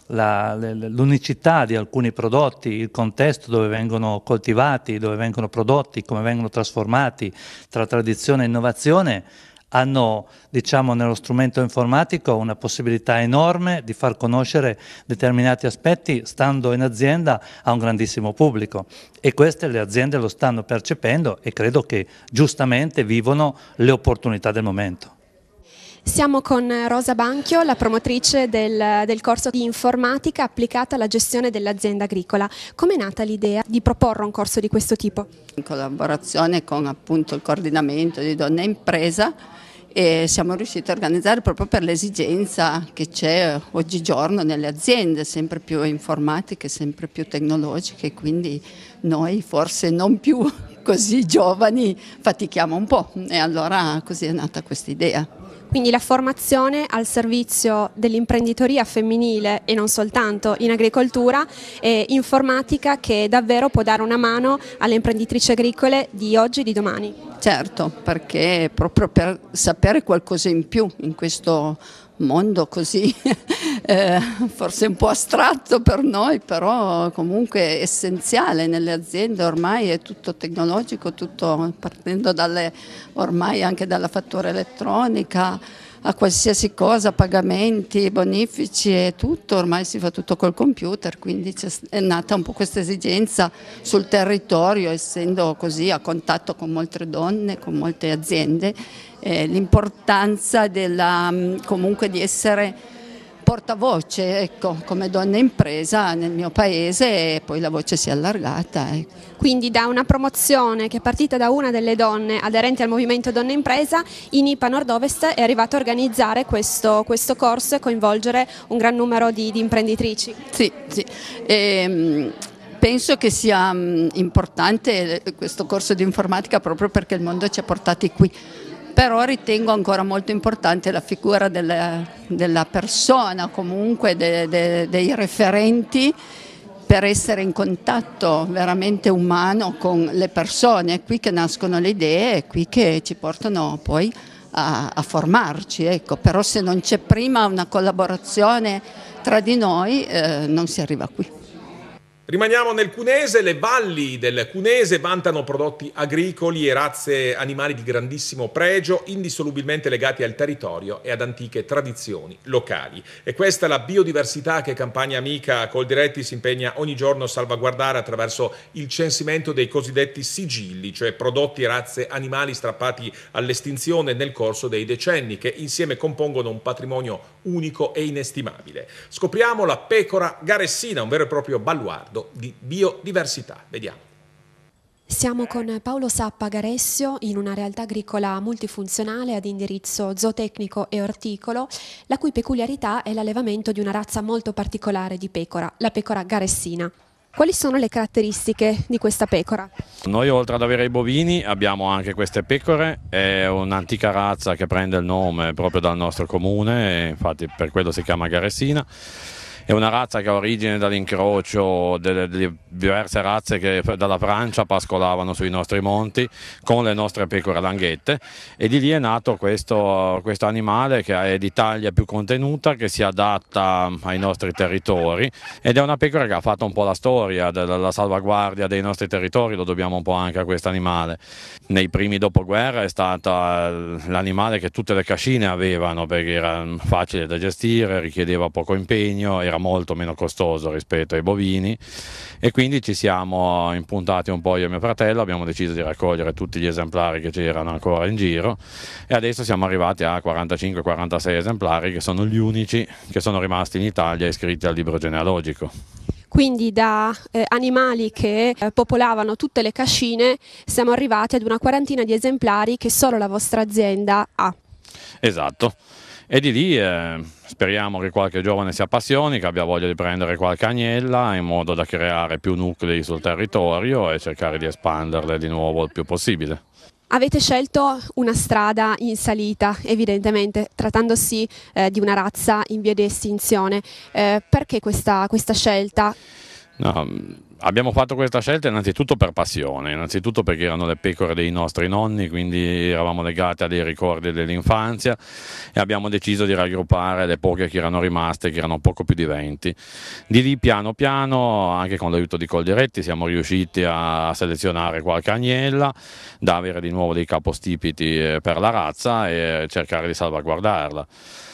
l'unicità di alcuni prodotti, il contesto dove vengono coltivati, dove vengono prodotti, come vengono trasformati, tra tradizione e innovazione, hanno, diciamo, nello strumento informatico una possibilità enorme di far conoscere determinati aspetti stando in azienda a un grandissimo pubblico, e queste le aziende lo stanno percependo e credo che giustamente vivono le opportunità del momento. Siamo con Rosa Banchio, la promotrice del, del corso di informatica applicata alla gestione dell'azienda agricola. Come è nata l'idea di proporre un corso di questo tipo? In collaborazione con appunto il coordinamento di Donne Impresa, e siamo riusciti a organizzare proprio per l'esigenza che c'è oggigiorno nelle aziende, sempre più informatiche, sempre più tecnologiche, quindi noi forse non più così giovani fatichiamo un po', e allora così è nata questa idea. Quindi la formazione al servizio dell'imprenditoria femminile e non soltanto in agricoltura e informatica, che davvero può dare una mano alle imprenditrici agricole di oggi e di domani. Certo, perché proprio per sapere qualcosa in più in questo mondo così eh, forse un po' astratto per noi, però comunque essenziale nelle aziende. Ormai è tutto tecnologico, tutto partendo dalle, ormai anche dalla fattura elettronica a qualsiasi cosa, pagamenti, bonifici e tutto, ormai si fa tutto col computer, quindi è nata un po' questa esigenza sul territorio, essendo così a contatto con molte donne, con molte aziende, eh, l'importanza della, comunque di essere portavoce, ecco, come donna impresa nel mio paese, e poi la voce si è allargata. Ecco. Quindi da una promozione che è partita da una delle donne aderenti al movimento Donna Impresa, in I P A Nord-Ovest è arrivato a organizzare questo, questo corso e coinvolgere un gran numero di, di imprenditrici. Sì, sì. E, penso che sia importante questo corso di informatica proprio perché il mondo ci ha portati qui. Però ritengo ancora molto importante la figura della, della persona, comunque de, de, dei referenti, per essere in contatto veramente umano con le persone. È qui che nascono le idee, è qui che ci portano poi a, a formarci. Ecco. Però se non c'è prima una collaborazione tra di noi eh, non si arriva qui. Rimaniamo nel Cunese. Le valli del Cunese vantano prodotti agricoli e razze animali di grandissimo pregio, indissolubilmente legati al territorio e ad antiche tradizioni locali. E questa è la biodiversità che Campagna Amica Coldiretti si impegna ogni giorno a salvaguardare attraverso il censimento dei cosiddetti sigilli, cioè prodotti e razze animali strappati all'estinzione nel corso dei decenni, che insieme compongono un patrimonio unico e inestimabile. Scopriamo la pecora garessina, un vero e proprio baluardo di biodiversità. Vediamo. Siamo con Paolo Sappa Garessio in una realtà agricola multifunzionale ad indirizzo zootecnico e orticolo, la cui peculiarità è l'allevamento di una razza molto particolare di pecora, la pecora garessina. Quali sono le caratteristiche di questa pecora? Noi oltre ad avere i bovini abbiamo anche queste pecore, è un'antica razza che prende il nome proprio dal nostro comune, infatti per quello si chiama garessina. È una razza che ha origine dall'incrocio delle, delle diverse razze che dalla Francia pascolavano sui nostri monti con le nostre pecore langhette, e di lì è nato questo, questo animale che è di taglia più contenuta, che si adatta ai nostri territori, ed è una pecora che ha fatto un po' la storia della salvaguardia dei nostri territori, lo dobbiamo un po' anche a questo animale. Nei primi dopoguerra è stata l'animale che tutte le cascine avevano, perché era facile da gestire, richiedeva poco impegno, era molto meno costoso rispetto ai bovini, e quindi ci siamo impuntati un po' io e mio fratello, abbiamo deciso di raccogliere tutti gli esemplari che c'erano ancora in giro, e adesso siamo arrivati a quarantacinque quarantasei esemplari, che sono gli unici che sono rimasti in Italia iscritti al libro genealogico. Quindi da eh, animali che eh, popolavano tutte le cascine siamo arrivati ad una quarantina di esemplari che solo la vostra azienda ha. Esatto. E di lì eh, speriamo che qualche giovane si appassioni, che abbia voglia di prendere qualche agnella, in modo da creare più nuclei sul territorio e cercare di espanderle di nuovo il più possibile. Avete scelto una strada in salita, evidentemente, trattandosi eh, di una razza in via di estinzione. Eh, perché questa, questa scelta? No, abbiamo fatto questa scelta innanzitutto per passione, innanzitutto perché erano le pecore dei nostri nonni, quindi eravamo legati a dei ricordi dell'infanzia, e abbiamo deciso di raggruppare le poche che erano rimaste, che erano poco più di venti. Di lì piano piano, anche con l'aiuto di Coldiretti, siamo riusciti a selezionare qualche agnella da avere di nuovo dei capostipiti per la razza e cercare di salvaguardarla.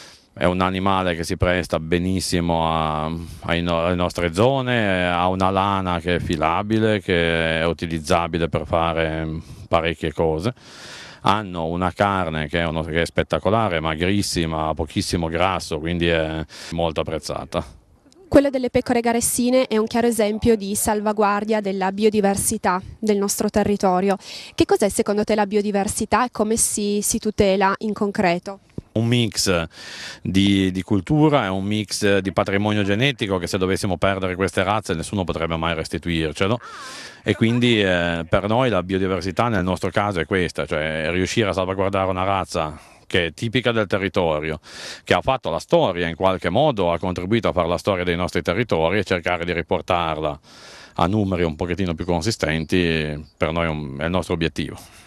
È un animale che si presta benissimo a, a, alle nostre zone, ha una lana che è filabile, che è utilizzabile per fare parecchie cose. Hanno una carne che è, uno, che è spettacolare, magrissima, pochissimo grasso, quindi è molto apprezzata. Quello delle pecore garessine è un chiaro esempio di salvaguardia della biodiversità del nostro territorio. Che cos'è secondo te la biodiversità e come si, si tutela in concreto? Un mix di, di cultura, è un mix di patrimonio genetico che se dovessimo perdere queste razze nessuno potrebbe mai restituircelo, e quindi eh, per noi la biodiversità nel nostro caso è questa, cioè riuscire a salvaguardare una razza che è tipica del territorio, che ha fatto la storia in qualche modo, ha contribuito a fare la storia dei nostri territori, e cercare di riportarla a numeri un pochettino più consistenti per noi è, un, è il nostro obiettivo.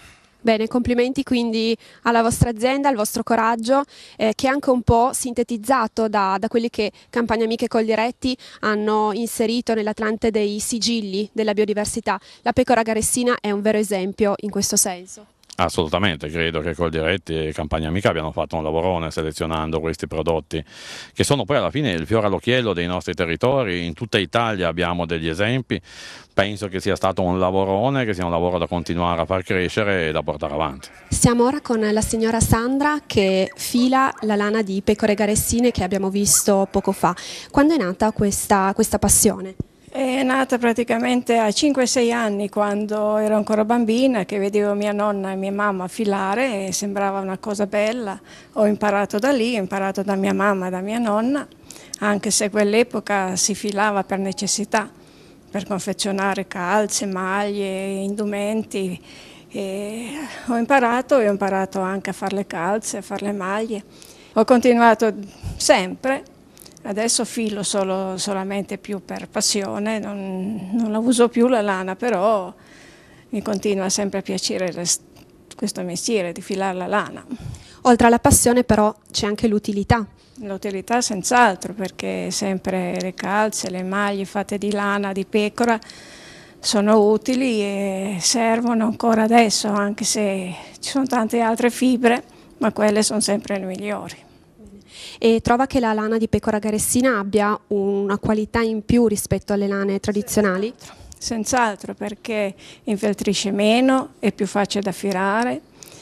Bene, complimenti quindi alla vostra azienda, al vostro coraggio, eh, che è anche un po' sintetizzato da, da quelli che Campagna Amiche Coldiretti hanno inserito nell'Atlante dei sigilli della biodiversità. La pecora garessina è un vero esempio in questo senso. Assolutamente, credo che Coldiretti e Campagna Amica abbiano fatto un lavorone selezionando questi prodotti che sono poi alla fine il fiore all'occhiello dei nostri territori. In tutta Italia abbiamo degli esempi, penso che sia stato un lavorone, che sia un lavoro da continuare a far crescere e da portare avanti. Siamo ora con la signora Sandra che fila la lana di pecore garessine che abbiamo visto poco fa. Quando è nata questa, questa passione? È nata praticamente a cinque sei anni, quando ero ancora bambina, che vedevo mia nonna e mia mamma filare e sembrava una cosa bella. Ho imparato da lì, ho imparato da mia mamma e da mia nonna, anche se a quell'epoca si filava per necessità, per confezionare calze, maglie, indumenti. E ho imparato e ho imparato anche a fare le calze, a fare le maglie. Ho continuato sempre. Adesso filo solo, solamente più per passione, non, non la uso più la lana, però mi continua sempre a piacere questo mestiere di filare la lana. Oltre alla passione però c'è anche l'utilità. L'utilità senz'altro, perché sempre le calze, le maglie fatte di lana, di pecora, sono utili e servono ancora adesso, anche se ci sono tante altre fibre, ma quelle sono sempre le migliori. E trova che la lana di pecora garessina abbia una qualità in più rispetto alle lane tradizionali? Senz'altro, perché infeltrisce meno, è più facile da filare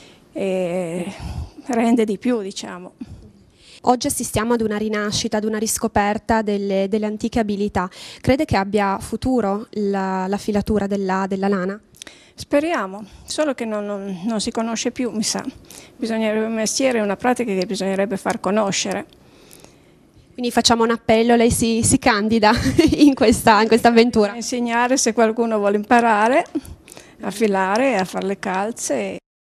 e rende di più, diciamo. Oggi assistiamo ad una rinascita, ad una riscoperta delle, delle antiche abilità. Crede che abbia futuro la, la filatura della, della lana? Speriamo, solo che non, non, non si conosce più, mi sa. Bisognerebbe un mestiere, una pratica che bisognerebbe far conoscere. Quindi facciamo un appello, lei si, si candida in questa, in questa avventura? Insegnare, se qualcuno vuole imparare a filare, a fare le calze.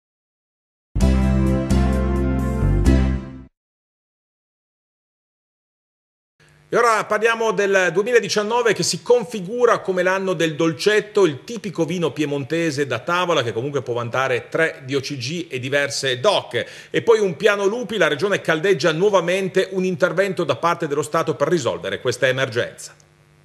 E ora parliamo del duemiladiciannove, che si configura come l'anno del dolcetto, il tipico vino piemontese da tavola che comunque può vantare tre D O C G e diverse D O C. E poi un piano lupi, la regione caldeggia nuovamente un intervento da parte dello Stato per risolvere questa emergenza.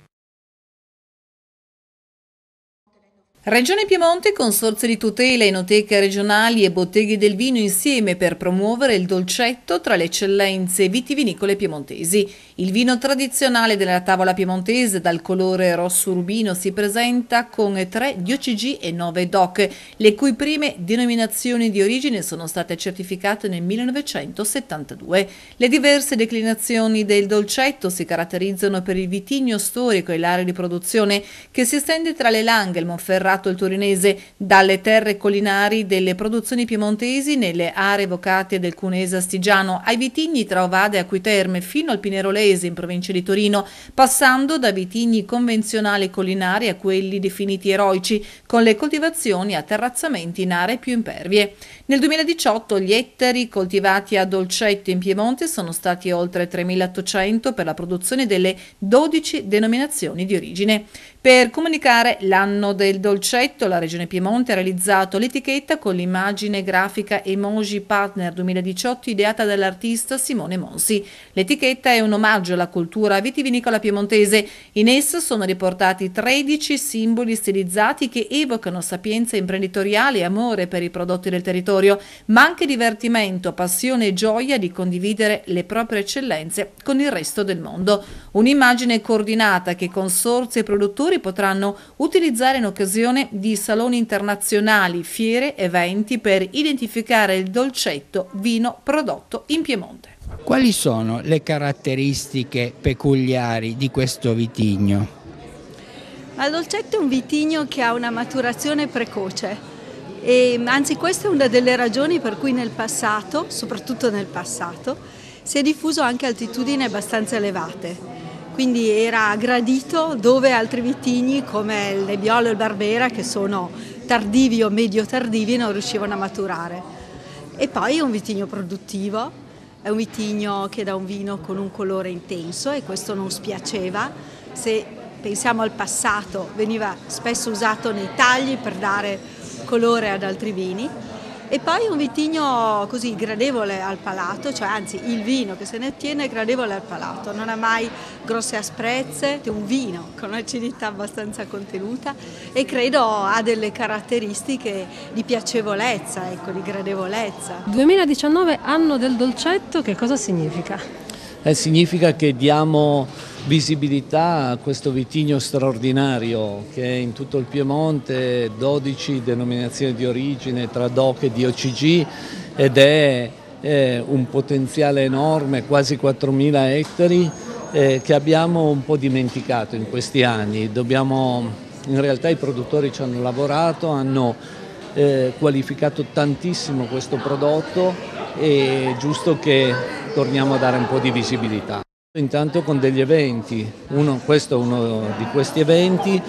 Regione Piemonte, consorzio di tutela, enoteche regionali e botteghe del vino insieme per promuovere il dolcetto tra le eccellenze vitivinicole piemontesi. Il vino tradizionale della tavola piemontese dal colore rosso rubino si presenta con tre D O C G e nove D O C, le cui prime denominazioni di origine sono state certificate nel millenovecentosettantadue. Le diverse declinazioni del dolcetto si caratterizzano per il vitigno storico e l'area di produzione che si estende tra le Langhe, il Monferrato, il Torinese, dalle terre collinari delle produzioni piemontesi nelle aree evocate del Cunese Astigiano ai vitigni tra Ovade e Acquiterme fino al Pinerolese in provincia di Torino, passando da vitigni convenzionali collinari a quelli definiti eroici con le coltivazioni a terrazzamenti in aree più impervie. Nel duemiladiciotto gli ettari coltivati a dolcetto in Piemonte sono stati oltre tremilaottocento per la produzione delle dodici denominazioni di origine. Per comunicare l'anno del dolcetto, la Regione Piemonte ha realizzato l'etichetta con l'immagine grafica Emoji Partner duemiladiciotto ideata dall'artista Simone Monsi. L'etichetta è un omaggio alla cultura vitivinicola piemontese. In essa sono riportati tredici simboli stilizzati che evocano sapienza imprenditoriale e amore per i prodotti del territorio, ma anche divertimento, passione e gioia di condividere le proprie eccellenze con il resto del mondo. Un'immagine coordinata che consorzi e produttori potranno utilizzare in occasione di saloni internazionali, fiere, eventi per identificare il dolcetto vino prodotto in Piemonte. Quali sono le caratteristiche peculiari di questo vitigno? Il dolcetto è un vitigno che ha una maturazione precoce e anzi questa è una delle ragioni per cui nel passato, soprattutto nel passato, si è diffuso anche a altitudini abbastanza elevate. Quindi era gradito dove altri vitigni come il Nebbiolo e il Barbera, che sono tardivi o medio tardivi, non riuscivano a maturare. E poi è un vitigno produttivo, è un vitigno che dà un vino con un colore intenso e questo non spiaceva. Se pensiamo al passato, veniva spesso usato nei tagli per dare colore ad altri vini. E poi un vitigno così gradevole al palato, cioè anzi il vino che se ne ottiene è gradevole al palato, non ha mai grosse asprezze, è un vino con un'acidità abbastanza contenuta e credo ha delle caratteristiche di piacevolezza, ecco, di gradevolezza. duemiladiciannove anno del dolcetto, che cosa significa? Eh, significa che diamo visibilità a questo vitigno straordinario che è in tutto il Piemonte, dodici denominazioni di origine tra D O C e D O C G ed è, è un potenziale enorme, quasi quattromila ettari eh, che abbiamo un po' dimenticato in questi anni. Dobbiamo, in realtà i produttori ci hanno lavorato, hanno eh, qualificato tantissimo questo prodotto e è giusto che torniamo a dare un po' di visibilità. Intanto con degli eventi, uno, questo è uno di questi eventi,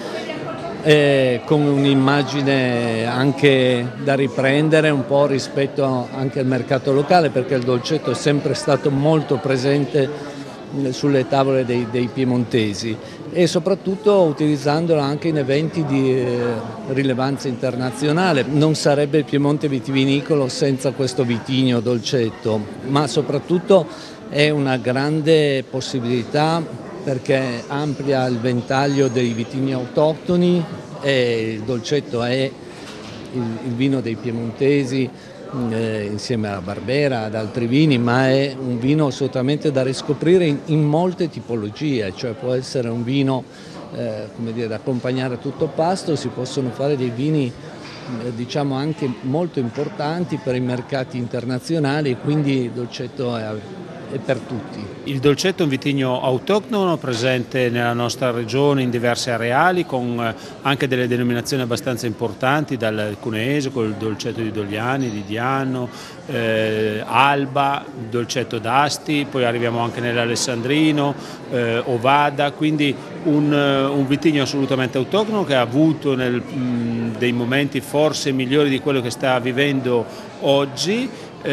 eh, con un'immagine anche da riprendere un po' rispetto anche al mercato locale, perché il dolcetto è sempre stato molto presente sulle tavole dei, dei piemontesi e soprattutto utilizzandolo anche in eventi di eh, rilevanza internazionale. Non sarebbe il Piemonte vitivinicolo senza questo vitigno dolcetto, ma soprattutto è una grande possibilità perché amplia il ventaglio dei vitigni autoctoni e il dolcetto è il, il vino dei piemontesi eh, insieme alla Barbera, ad altri vini, ma è un vino assolutamente da riscoprire in, in molte tipologie, cioè può essere un vino eh, come dire, da accompagnare a tutto pasto, si possono fare dei vini eh, diciamo anche molto importanti per i mercati internazionali, quindi il dolcetto è e per tutti. Il dolcetto è un vitigno autoctono presente nella nostra regione in diverse areali con anche delle denominazioni abbastanza importanti, dal cuneese con il dolcetto di Dogliani, di Diano, eh, Alba, il dolcetto d'Asti, poi arriviamo anche nell'Alessandrino, eh, Ovada, quindi un, un vitigno assolutamente autoctono che ha avuto nel, mh, dei momenti forse migliori di quello che sta vivendo oggi,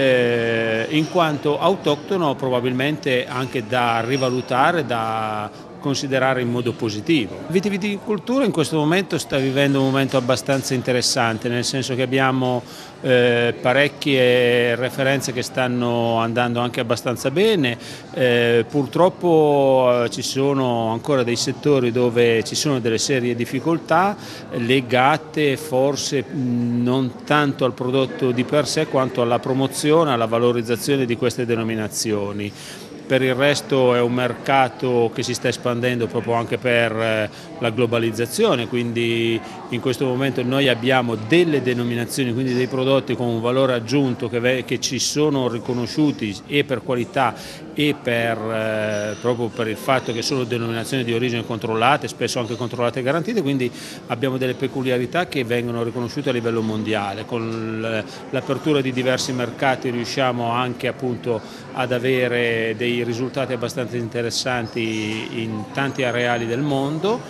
Eh, in quanto autoctono probabilmente anche da rivalutare, da considerare in modo positivo. Vitiviticoltura in questo momento sta vivendo un momento abbastanza interessante, nel senso che abbiamo eh, parecchie referenze che stanno andando anche abbastanza bene, eh, purtroppo eh, ci sono ancora dei settori dove ci sono delle serie difficoltà legate forse mh, non tanto al prodotto di per sé quanto alla promozione, alla valorizzazione di queste denominazioni. Per il resto è un mercato che si sta espandendo proprio anche per la globalizzazione, quindi in questo momento noi abbiamo delle denominazioni, quindi dei prodotti con un valore aggiunto che, che ci sono riconosciuti e per qualità e per, eh, proprio per il fatto che sono denominazioni di origine controllate, spesso anche controllate e garantite, quindi abbiamo delle peculiarità che vengono riconosciute a livello mondiale. Con l'apertura di diversi mercati riusciamo anche appunto ad avere dei risultati abbastanza interessanti in tanti areali del mondo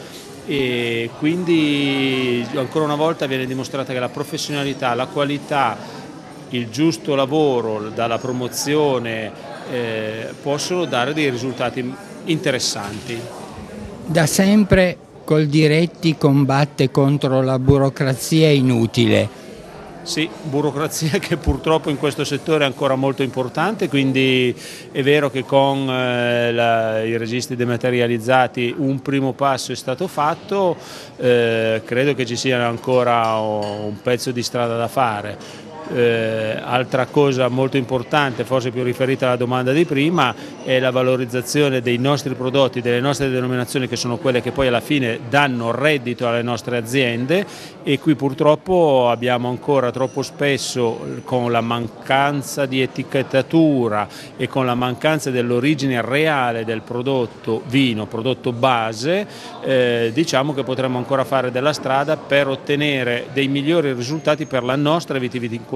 e quindi ancora una volta viene dimostrata che la professionalità, la qualità, il giusto lavoro dalla promozione eh, possono dare dei risultati interessanti. Da sempre Coldiretti combatte contro la burocrazia inutile. Sì, burocrazia che purtroppo in questo settore è ancora molto importante, quindi è vero che con eh, la, i registri dematerializzati un primo passo è stato fatto, eh, credo che ci sia ancora un pezzo di strada da fare. Eh, altra cosa molto importante, forse più riferita alla domanda di prima, è la valorizzazione dei nostri prodotti, delle nostre denominazioni che sono quelle che poi alla fine danno reddito alle nostre aziende e qui purtroppo abbiamo ancora troppo spesso con la mancanza di etichettatura e con la mancanza dell'origine reale del prodotto vino, prodotto base, eh, diciamo che potremmo ancora fare della strada per ottenere dei migliori risultati per la nostra vitiviticoltura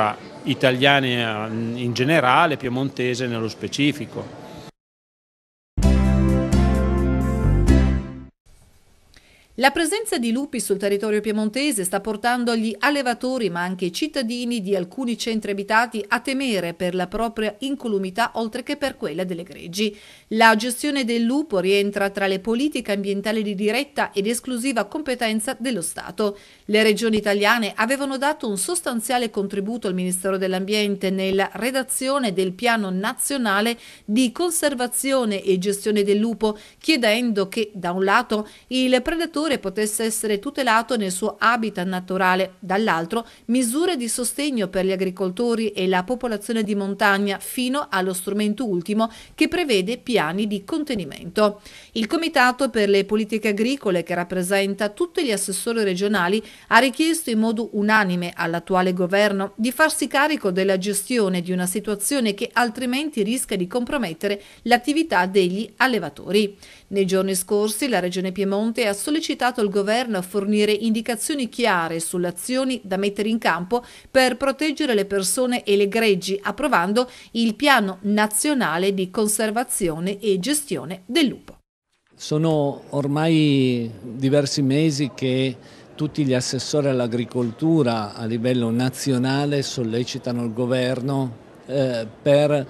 italiana in generale, piemontese nello specifico. La presenza di lupi sul territorio piemontese sta portando gli allevatori ma anche i cittadini di alcuni centri abitati a temere per la propria incolumità oltre che per quella delle greggi. La gestione del lupo rientra tra le politiche ambientali di diretta ed esclusiva competenza dello Stato. Le regioni italiane avevano dato un sostanziale contributo al Ministero dell'Ambiente nella redazione del Piano Nazionale di Conservazione e Gestione del Lupo, chiedendo che da un lato il predatore potesse essere tutelato nel suo habitat naturale, dall'altro misure di sostegno per gli agricoltori e la popolazione di montagna fino allo strumento ultimo che prevede piani di contenimento. Il Comitato per le politiche agricole, che rappresenta tutti gli assessori regionali, ha richiesto in modo unanime all'attuale governo di farsi carico della gestione di una situazione che altrimenti rischia di compromettere l'attività degli allevatori. Nei giorni scorsi la Regione Piemonte ha sollecitato il governo a fornire indicazioni chiare sulle azioni da mettere in campo per proteggere le persone e le greggi, approvando il Piano Nazionale di Conservazione e Gestione del Lupo. Sono ormai diversi mesi che tutti gli assessori all'agricoltura a livello nazionale sollecitano il governo eh, per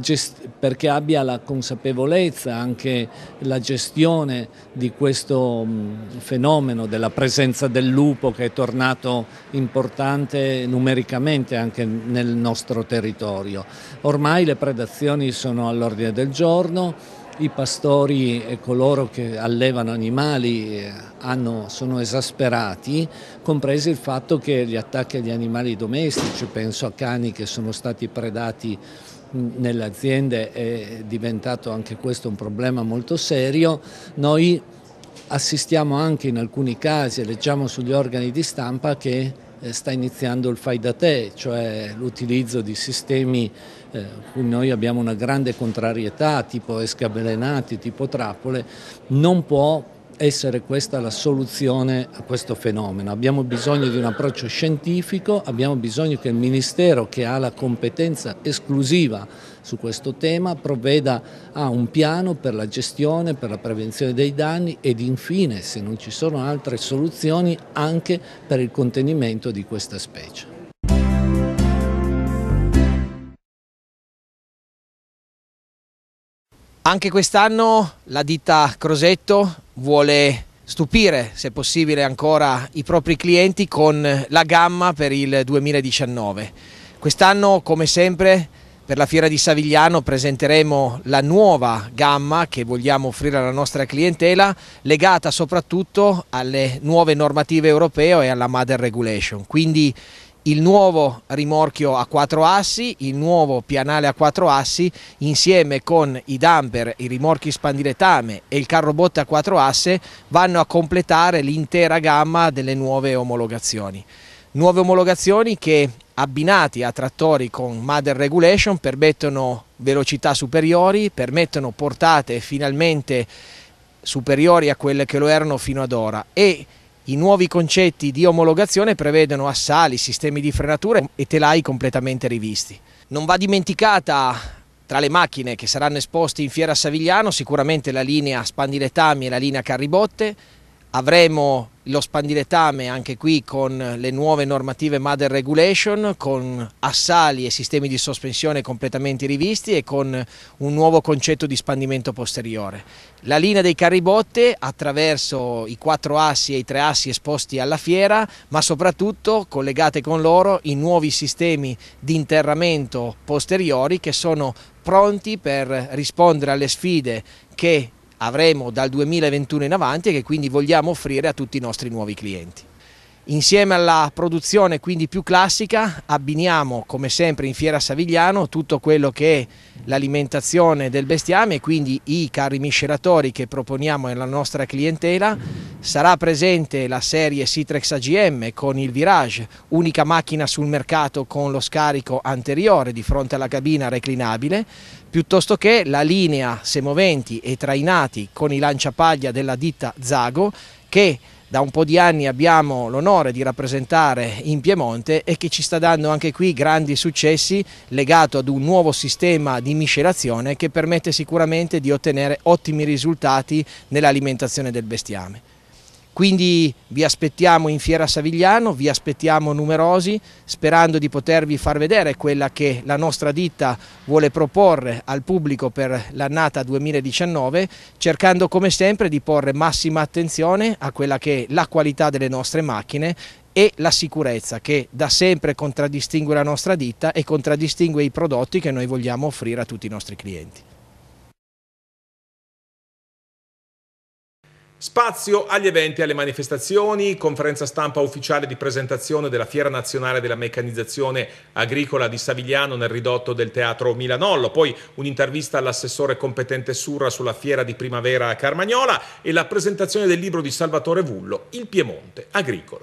perché abbia la consapevolezza, anche la gestione di questo mh, fenomeno della presenza del lupo, che è tornato importante numericamente anche nel nostro territorio. Ormai le predazioni sono all'ordine del giorno. I pastori e coloro che allevano animali hanno, sono esasperati, compresi il fatto che gli attacchi agli animali domestici, penso a cani che sono stati predati nelle aziende, è diventato anche questo un problema molto serio. Noi assistiamo anche in alcuni casi, e leggiamo sugli organi di stampa, che sta iniziando il fai da te, cioè l'utilizzo di sistemi eh, cui noi abbiamo una grande contrarietà, tipo esche avvelenati, tipo trappole. Non può essere questa la soluzione a questo fenomeno. Abbiamo bisogno di un approccio scientifico, abbiamo bisogno che il Ministero, che ha la competenza esclusiva su questo tema, provveda a un piano per la gestione, per la prevenzione dei danni ed infine, se non ci sono altre soluzioni, anche per il contenimento di questa specie. Anche quest'anno la ditta Crosetto vuole stupire, se possibile ancora, i propri clienti con la gamma per il duemiladiciannove. Quest'anno, come sempre, per la Fiera di Savigliano presenteremo la nuova gamma che vogliamo offrire alla nostra clientela, legata soprattutto alle nuove normative europee e alla Mother Regulation. Quindi il nuovo rimorchio a quattro assi, il nuovo pianale a quattro assi, insieme con i dumper, i rimorchi spandiletame e il carro botte a quattro asse, vanno a completare l'intera gamma delle nuove omologazioni. Nuove omologazioni che, abbinati a trattori con Mother Regulation, permettono velocità superiori, permettono portate finalmente superiori a quelle che lo erano fino ad ora, e i nuovi concetti di omologazione prevedono assali, sistemi di frenatura e telai completamente rivisti. Non va dimenticata, tra le macchine che saranno esposte in Fiera Savigliano, sicuramente la linea spandiletami e la linea carribotte. Avremo lo spandiletame anche qui con le nuove normative Mother Regulation, con assali e sistemi di sospensione completamente rivisti e con un nuovo concetto di spandimento posteriore. La linea dei carribotte attraverso i quattro assi e i tre assi esposti alla fiera, ma soprattutto collegate con loro i nuovi sistemi di interramento posteriori che sono pronti per rispondere alle sfide che avremo dal duemilaventuno in avanti e che quindi vogliamo offrire a tutti i nostri nuovi clienti. Insieme alla produzione quindi più classica abbiniamo, come sempre in Fiera Savigliano, tutto quello che è l'alimentazione del bestiame e quindi i carri miscelatori che proponiamo alla nostra clientela. Sarà presente la serie Sitrex A G M con il Virage, unica macchina sul mercato con lo scarico anteriore di fronte alla cabina reclinabile, piuttosto che la linea semoventi e trainati con i lanciapaglia della ditta Zago, che da un po' di anni abbiamo l'onore di rappresentare in Piemonte e che ci sta dando anche qui grandi successi, legato ad un nuovo sistema di miscelazione che permette sicuramente di ottenere ottimi risultati nell'alimentazione del bestiame. Quindi vi aspettiamo in Fiera Savigliano, vi aspettiamo numerosi, sperando di potervi far vedere quella che la nostra ditta vuole proporre al pubblico per l'annata duemiladiciannove, cercando come sempre di porre massima attenzione a quella che è la qualità delle nostre macchine e la sicurezza che da sempre contraddistingue la nostra ditta e contraddistingue i prodotti che noi vogliamo offrire a tutti i nostri clienti. Spazio agli eventi e alle manifestazioni, conferenza stampa ufficiale di presentazione della Fiera Nazionale della Meccanizzazione Agricola di Savigliano nel ridotto del Teatro Milanollo, poi un'intervista all'assessore competente Surra sulla Fiera di Primavera a Carmagnola e la presentazione del libro di Salvatore Vullo, Il Piemonte Agricolo.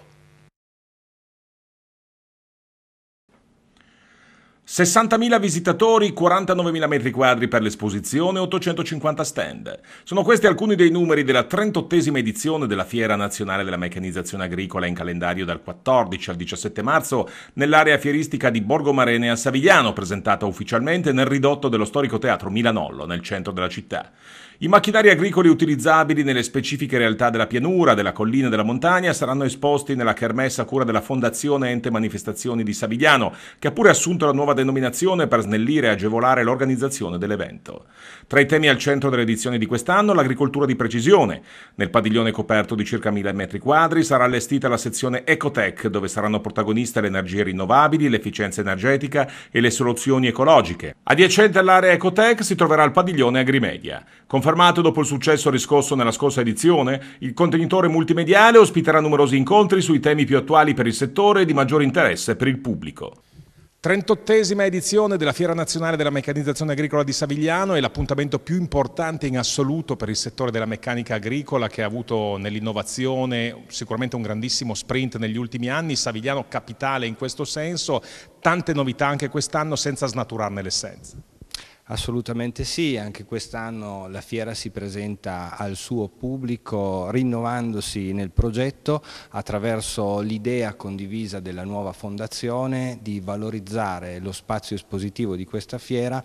sessantamila visitatori, quarantanovemila metri quadri per l'esposizione, ottocentocinquanta stand. Sono questi alcuni dei numeri della trentottesima edizione della Fiera Nazionale della Meccanizzazione Agricola in calendario dal quattordici al diciassette marzo nell'area fieristica di Borgomarene a Savigliano, presentata ufficialmente nel ridotto dello storico Teatro Milanollo, nel centro della città. I macchinari agricoli utilizzabili nelle specifiche realtà della pianura, della collina e della montagna saranno esposti nella kermesse a cura della Fondazione Ente Manifestazioni di Savigliano, che ha pure assunto la nuova denominazione per snellire e agevolare l'organizzazione dell'evento. Tra i temi al centro dell'edizione di quest'anno l'agricoltura di precisione. Nel padiglione coperto di circa mille metri quadri sarà allestita la sezione Ecotech, dove saranno protagoniste le energie rinnovabili, l'efficienza energetica e le soluzioni ecologiche. Adiacente all'area Ecotech si troverà il padiglione Agrimedia. Confermato dopo il successo riscosso nella scorsa edizione, il contenitore multimediale ospiterà numerosi incontri sui temi più attuali per il settore e di maggiore interesse per il pubblico. trentottesima edizione della Fiera Nazionale della Meccanizzazione Agricola di Savigliano è l'appuntamento più importante in assoluto per il settore della meccanica agricola, che ha avuto nell'innovazione sicuramente un grandissimo sprint negli ultimi anni. Savigliano capitale in questo senso, tante novità anche quest'anno senza snaturarne l'essenza. Assolutamente sì, anche quest'anno la fiera si presenta al suo pubblico rinnovandosi nel progetto attraverso l'idea condivisa della nuova fondazione di valorizzare lo spazio espositivo di questa fiera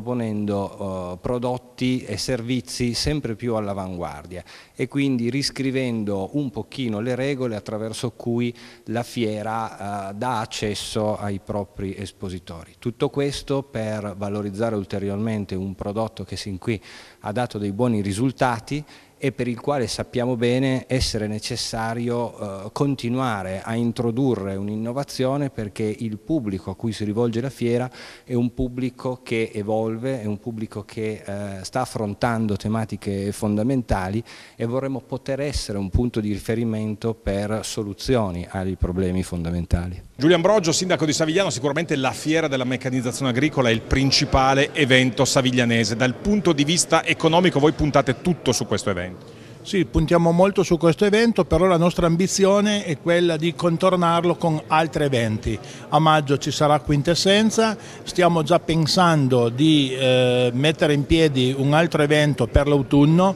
proponendo eh, prodotti e servizi sempre più all'avanguardia e quindi riscrivendo un pochino le regole attraverso cui la fiera eh, dà accesso ai propri espositori. Tutto questo per valorizzare ulteriormente un prodotto che sin qui ha dato dei buoni risultati e per il quale sappiamo bene essere necessario eh, continuare a introdurre un'innovazione, perché il pubblico a cui si rivolge la fiera è un pubblico che evolve, è un pubblico che eh, sta affrontando tematiche fondamentali e vorremmo poter essere un punto di riferimento per soluzioni ai problemi fondamentali. Giulio Ambrogio, sindaco di Savigliano, sicuramente la Fiera della Meccanizzazione Agricola è il principale evento saviglianese. Dal punto di vista economico voi puntate tutto su questo evento? Sì, puntiamo molto su questo evento, però la nostra ambizione è quella di contornarlo con altri eventi. A maggio ci sarà Quintessenza, stiamo già pensando di eh, mettere in piedi un altro evento per l'autunno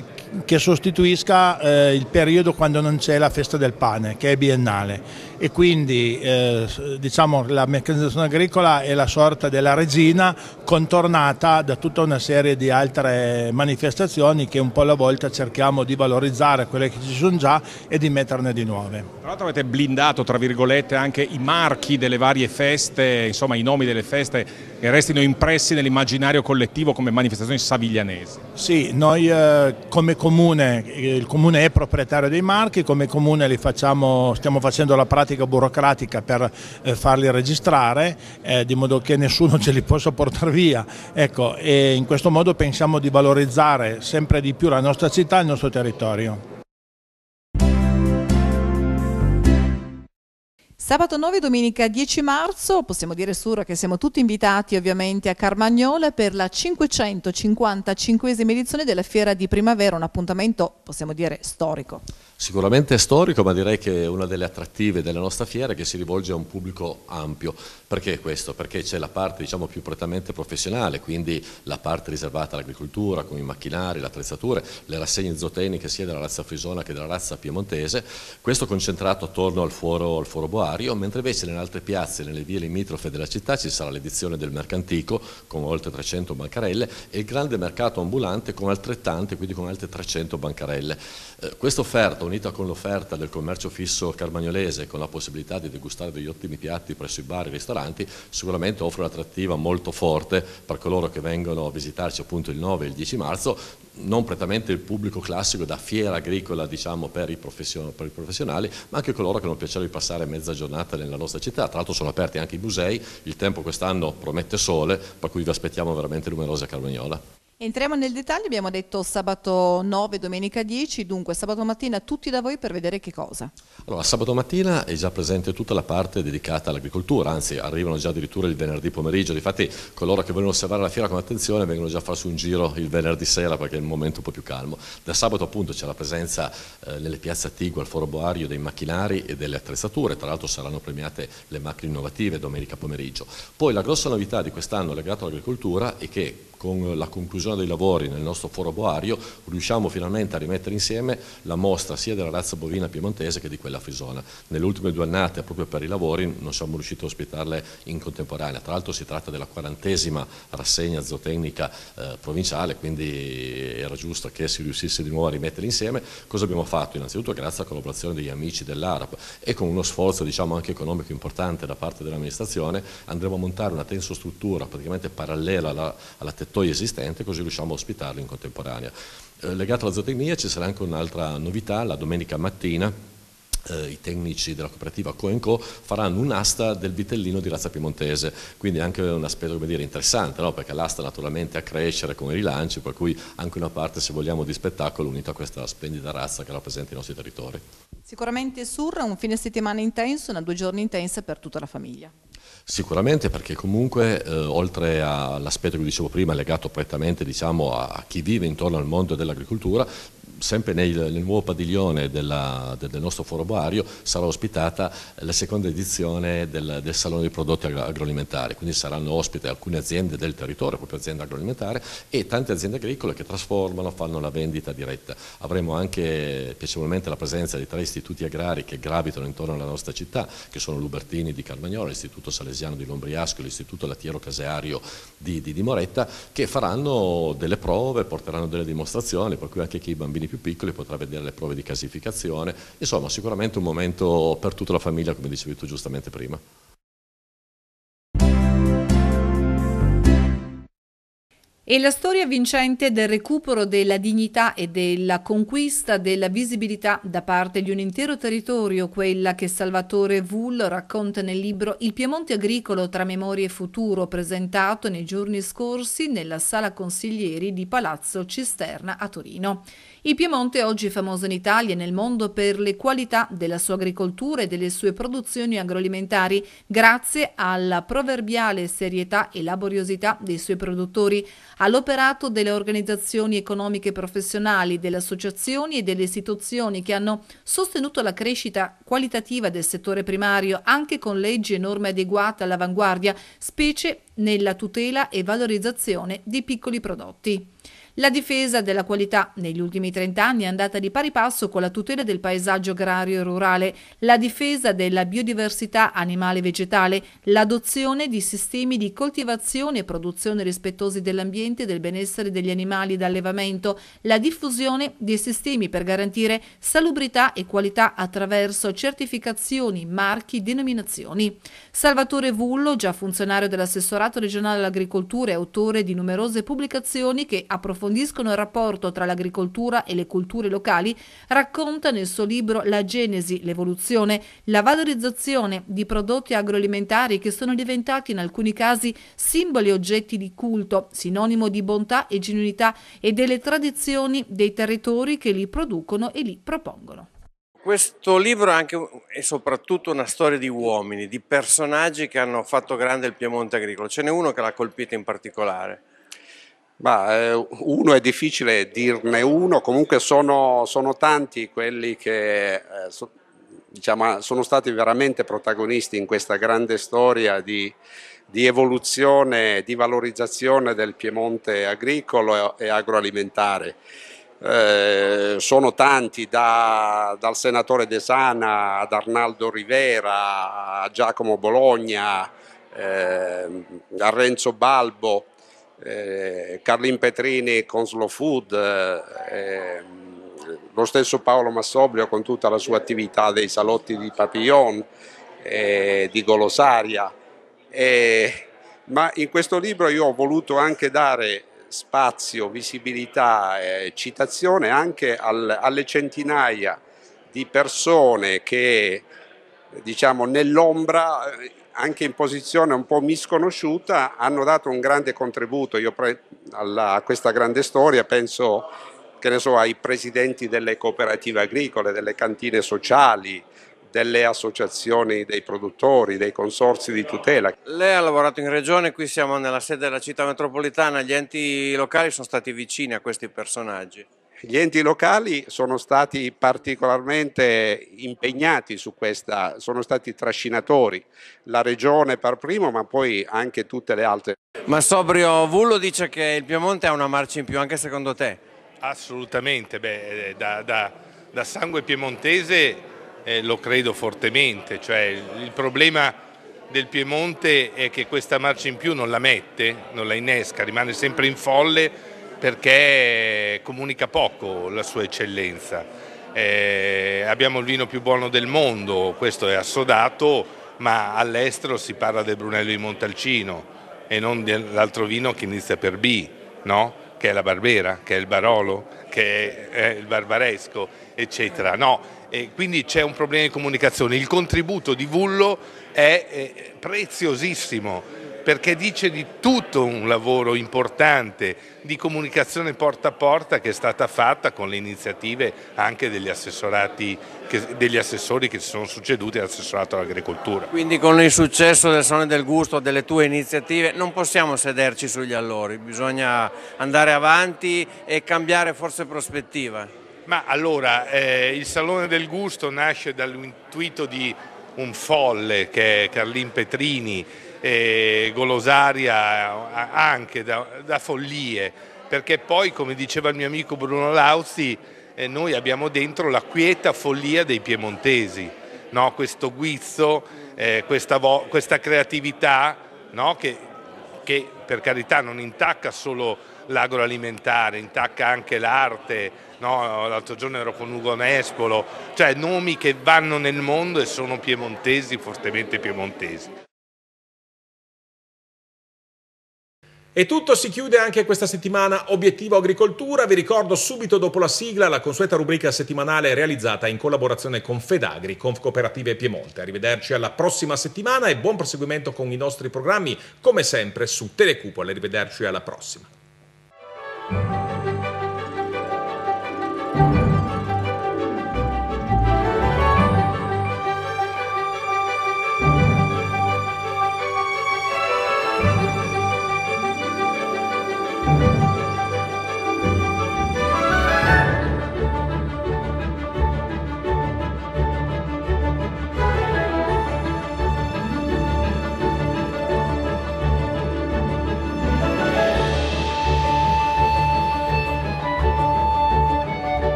che sostituisca eh, il periodo quando non c'è la festa del pane, che è biennale, e quindi eh, diciamo la meccanizzazione agricola è la sorta della regina contornata da tutta una serie di altre manifestazioni che un po' alla volta cerchiamo di valorizzare quelle che ci sono già e di metterne di nuove. Tra l'altro avete blindato, tra virgolette, anche i marchi delle varie feste, insomma i nomi delle feste che restino impressi nell'immaginario collettivo come manifestazioni saviglianesi. Sì, noi eh, come comune, il comune è proprietario dei marchi, come comune li facciamo, stiamo facendo la pratica burocratica per eh, farli registrare, eh, di modo che nessuno ce li possa portare via. Ecco, e in questo modo pensiamo di valorizzare sempre di più la nostra città e il nostro territorio. Sabato nove e domenica dieci marzo, possiamo dire Surra che siamo tutti invitati ovviamente a Carmagnola per la cinquecentocinquantacinquesima edizione della Fiera di Primavera, un appuntamento possiamo dire storico. Sicuramente è storico, ma direi che è una delle attrattive della nostra fiera che si rivolge a un pubblico ampio. Perché questo? Perché c'è la parte diciamo più prettamente professionale, quindi la parte riservata all'agricoltura con i macchinari, le attrezzature, le rassegne zootecniche sia della razza frisona che della razza piemontese, questo concentrato attorno al foro, al foro Boario, mentre invece nelle altre piazze, nelle vie limitrofe della città ci sarà l'edizione del mercantico con oltre trecento bancarelle e il grande mercato ambulante con altrettante, quindi con altre trecento bancarelle. Eh, questa offerta unita con l'offerta del commercio fisso carmagnolese, con la possibilità di degustare degli ottimi piatti presso i bar e i ristoranti, sicuramente offre un'attrattiva molto forte per coloro che vengono a visitarci appunto il nove e il dieci marzo, non prettamente il pubblico classico da fiera agricola, diciamo, per i, profession- per i professionali, ma anche coloro che hanno il piacere di passare mezza giornata nella nostra città. Tra l'altro sono aperti anche i musei, il tempo quest'anno promette sole, per cui vi aspettiamo veramente numerosi a Carmagnola. Entriamo nel dettaglio, abbiamo detto sabato nove, domenica dieci, dunque sabato mattina tutti da voi per vedere che cosa? Allora, sabato mattina è già presente tutta la parte dedicata all'agricoltura, anzi arrivano già addirittura il venerdì pomeriggio, difatti coloro che vogliono osservare la fiera con attenzione vengono già a farsi un giro il venerdì sera perché è il momento un po' più calmo. Da sabato appunto c'è la presenza eh, nelle piazze attigue al Foro Boario dei macchinari e delle attrezzature, tra l'altro saranno premiate le macchine innovative domenica pomeriggio. Poi la grossa novità di quest'anno legata all'agricoltura è che con la conclusione dei lavori nel nostro foro boario riusciamo finalmente a rimettere insieme la mostra sia della razza bovina piemontese che di quella frisona. Nelle ultime due annate, proprio per i lavori, non siamo riusciti a ospitarle in contemporanea. Tra l'altro si tratta della quarantesima rassegna zootecnica eh, provinciale, quindi era giusto che si riuscisse di nuovo a rimettere insieme. Cosa abbiamo fatto? Innanzitutto grazie alla collaborazione degli amici dell'A R A P e con uno sforzo, diciamo, anche economico importante da parte dell'amministrazione, andremo a montare una tensostruttura praticamente parallela alla, alla tettoia esistente, così riusciamo a ospitarli in contemporanea. Eh, legato alla zootecnia ci sarà anche un'altra novità: la domenica mattina eh, i tecnici della cooperativa Co and Co faranno un'asta del vitellino di razza piemontese, quindi anche un aspetto, come dire, interessante, no? Perché l'asta naturalmente a crescere con i rilanci, per cui anche una parte, se vogliamo, di spettacolo unita a questa splendida razza che rappresenta i nostri territori. Sicuramente Surra, un fine settimana intenso, una due giorni intensa per tutta la famiglia. Sicuramente, perché comunque eh, oltre all'aspetto che dicevo prima legato prettamente, diciamo, a, a chi vive intorno al mondo dell'agricoltura, sempre nel, nel nuovo padiglione della, del, del nostro foro boario sarà ospitata la seconda edizione del, del Salone dei Prodotti Agroalimentari, quindi saranno ospite alcune aziende del territorio, proprio aziende agroalimentari, e tante aziende agricole che trasformano, fanno la vendita diretta. Avremo anche piacevolmente la presenza di tre istituti agrari che gravitano intorno alla nostra città, che sono l'Ubertini di Carmagnola, l'Istituto Salesiano di Lombriasco e l'Istituto Lattiero Caseario di, di, di Moretta, che faranno delle prove, porteranno delle dimostrazioni, per cui anche chi i bambini più piccoli potrà vedere le prove di casificazione. Insomma, sicuramente un momento per tutta la famiglia, come dicevi tu giustamente prima. E la storia vincente del recupero della dignità e della conquista della visibilità da parte di un intero territorio, quella che Salvatore Vull racconta nel libro Il Piemonte agricolo tra memoria e futuro, presentato nei giorni scorsi nella Sala Consiglieri di Palazzo Cisterna a Torino. Il Piemonte oggi è famoso in Italia e nel mondo per le qualità della sua agricoltura e delle sue produzioni agroalimentari, grazie alla proverbiale serietà e laboriosità dei suoi produttori, all'operato delle organizzazioni economiche professionali, delle associazioni e delle istituzioni che hanno sostenuto la crescita qualitativa del settore primario anche con leggi e norme adeguate all'avanguardia, specie nella tutela e valorizzazione di piccoli prodotti. La difesa della qualità negli ultimi trent'anni è andata di pari passo con la tutela del paesaggio agrario e rurale, la difesa della biodiversità animale e vegetale, l'adozione di sistemi di coltivazione e produzione rispettosi dell'ambiente e del benessere degli animali d'allevamento, la diffusione di sistemi per garantire salubrità e qualità attraverso certificazioni, marchi, denominazioni. Salvatore Vullo, già funzionario dell'assessorato regionale all'agricoltura e autore di numerose pubblicazioni che approfondiscono il rapporto tra l'agricoltura e le culture locali, racconta nel suo libro La genesi, l'evoluzione, la valorizzazione di prodotti agroalimentari che sono diventati in alcuni casi simboli e oggetti di culto, sinonimo di bontà e genuinità e delle tradizioni dei territori che li producono e li propongono. Questo libro è anche e soprattutto una storia di uomini, di personaggi che hanno fatto grande il Piemonte agricolo. Ce n'è uno che l'ha colpito in particolare. Bah, uno è difficile dirne uno, comunque sono, sono tanti quelli che eh, so, diciamo, sono stati veramente protagonisti in questa grande storia di, di evoluzione, di valorizzazione del Piemonte agricolo e agroalimentare. Eh, sono tanti, da, dal senatore De Sana ad Arnaldo Rivera, a Giacomo Bologna, eh, a Renzo Balbo. Eh, Carlin Petrini con Slow Food, eh, lo stesso Paolo Massobrio con tutta la sua attività dei salotti di Papillon, eh, di Golosaria, eh, ma in questo libro io ho voluto anche dare spazio, visibilità e citazione anche al, alle centinaia di persone che, diciamo, nell'ombra, anche in posizione un po' misconosciuta, hanno dato un grande contributo io pre- alla, a questa grande storia. Penso, che ne so, ai presidenti delle cooperative agricole, delle cantine sociali, delle associazioni dei produttori, dei consorzi di tutela. Lei ha lavorato in regione, qui siamo nella sede della città metropolitana, gli enti locali sono stati vicini a questi personaggi. Gli enti locali sono stati particolarmente impegnati su questa, sono stati trascinatori, la regione per primo, ma poi anche tutte le altre. Massobrio Vullo dice che il Piemonte ha una marcia in più, anche secondo te? Assolutamente, beh, da, da, da sangue piemontese eh, lo credo fortemente, cioè il problema del Piemonte è che questa marcia in più non la mette, non la innesca, rimane sempre in folle, perché comunica poco la sua eccellenza. Eh, abbiamo il vino più buono del mondo, questo è assodato, ma all'estero si parla del Brunello di Montalcino e non dell'altro vino che inizia per B, no? Che è la Barbera, che è il Barolo, che è il Barbaresco, eccetera. No, e quindi c'è un problema di comunicazione. Il contributo di Vullo è, è preziosissimo, perché dice di tutto un lavoro importante di comunicazione porta a porta che è stata fatta con le iniziative anche degli assessorati, che, degli assessori che si sono succeduti all'assessorato all'agricoltura. Quindi con il successo del Salone del Gusto, delle tue iniziative, non possiamo sederci sugli allori, bisogna andare avanti e cambiare forse prospettiva. Ma allora, eh, il Salone del Gusto nasce dall'intuito di un folle che è Carlin Petrini, e Golosaria anche da, da follie, perché poi, come diceva il mio amico Bruno Lauzi, eh, noi abbiamo dentro la quieta follia dei piemontesi, no? Questo guizzo, eh, questa, questa creatività, no? che, che per carità non intacca solo l'agroalimentare, intacca anche l'arte, no? L'altro giorno ero con Ugo Nespolo, cioè nomi che vanno nel mondo e sono piemontesi, fortemente piemontesi. E tutto, si chiude anche questa settimana Obiettivo Agricoltura. Vi ricordo subito dopo la sigla la consueta rubrica settimanale realizzata in collaborazione con Fedagri, Confcooperative Piemonte. Arrivederci alla prossima settimana e buon proseguimento con i nostri programmi, come sempre su Telecupol. Arrivederci alla prossima.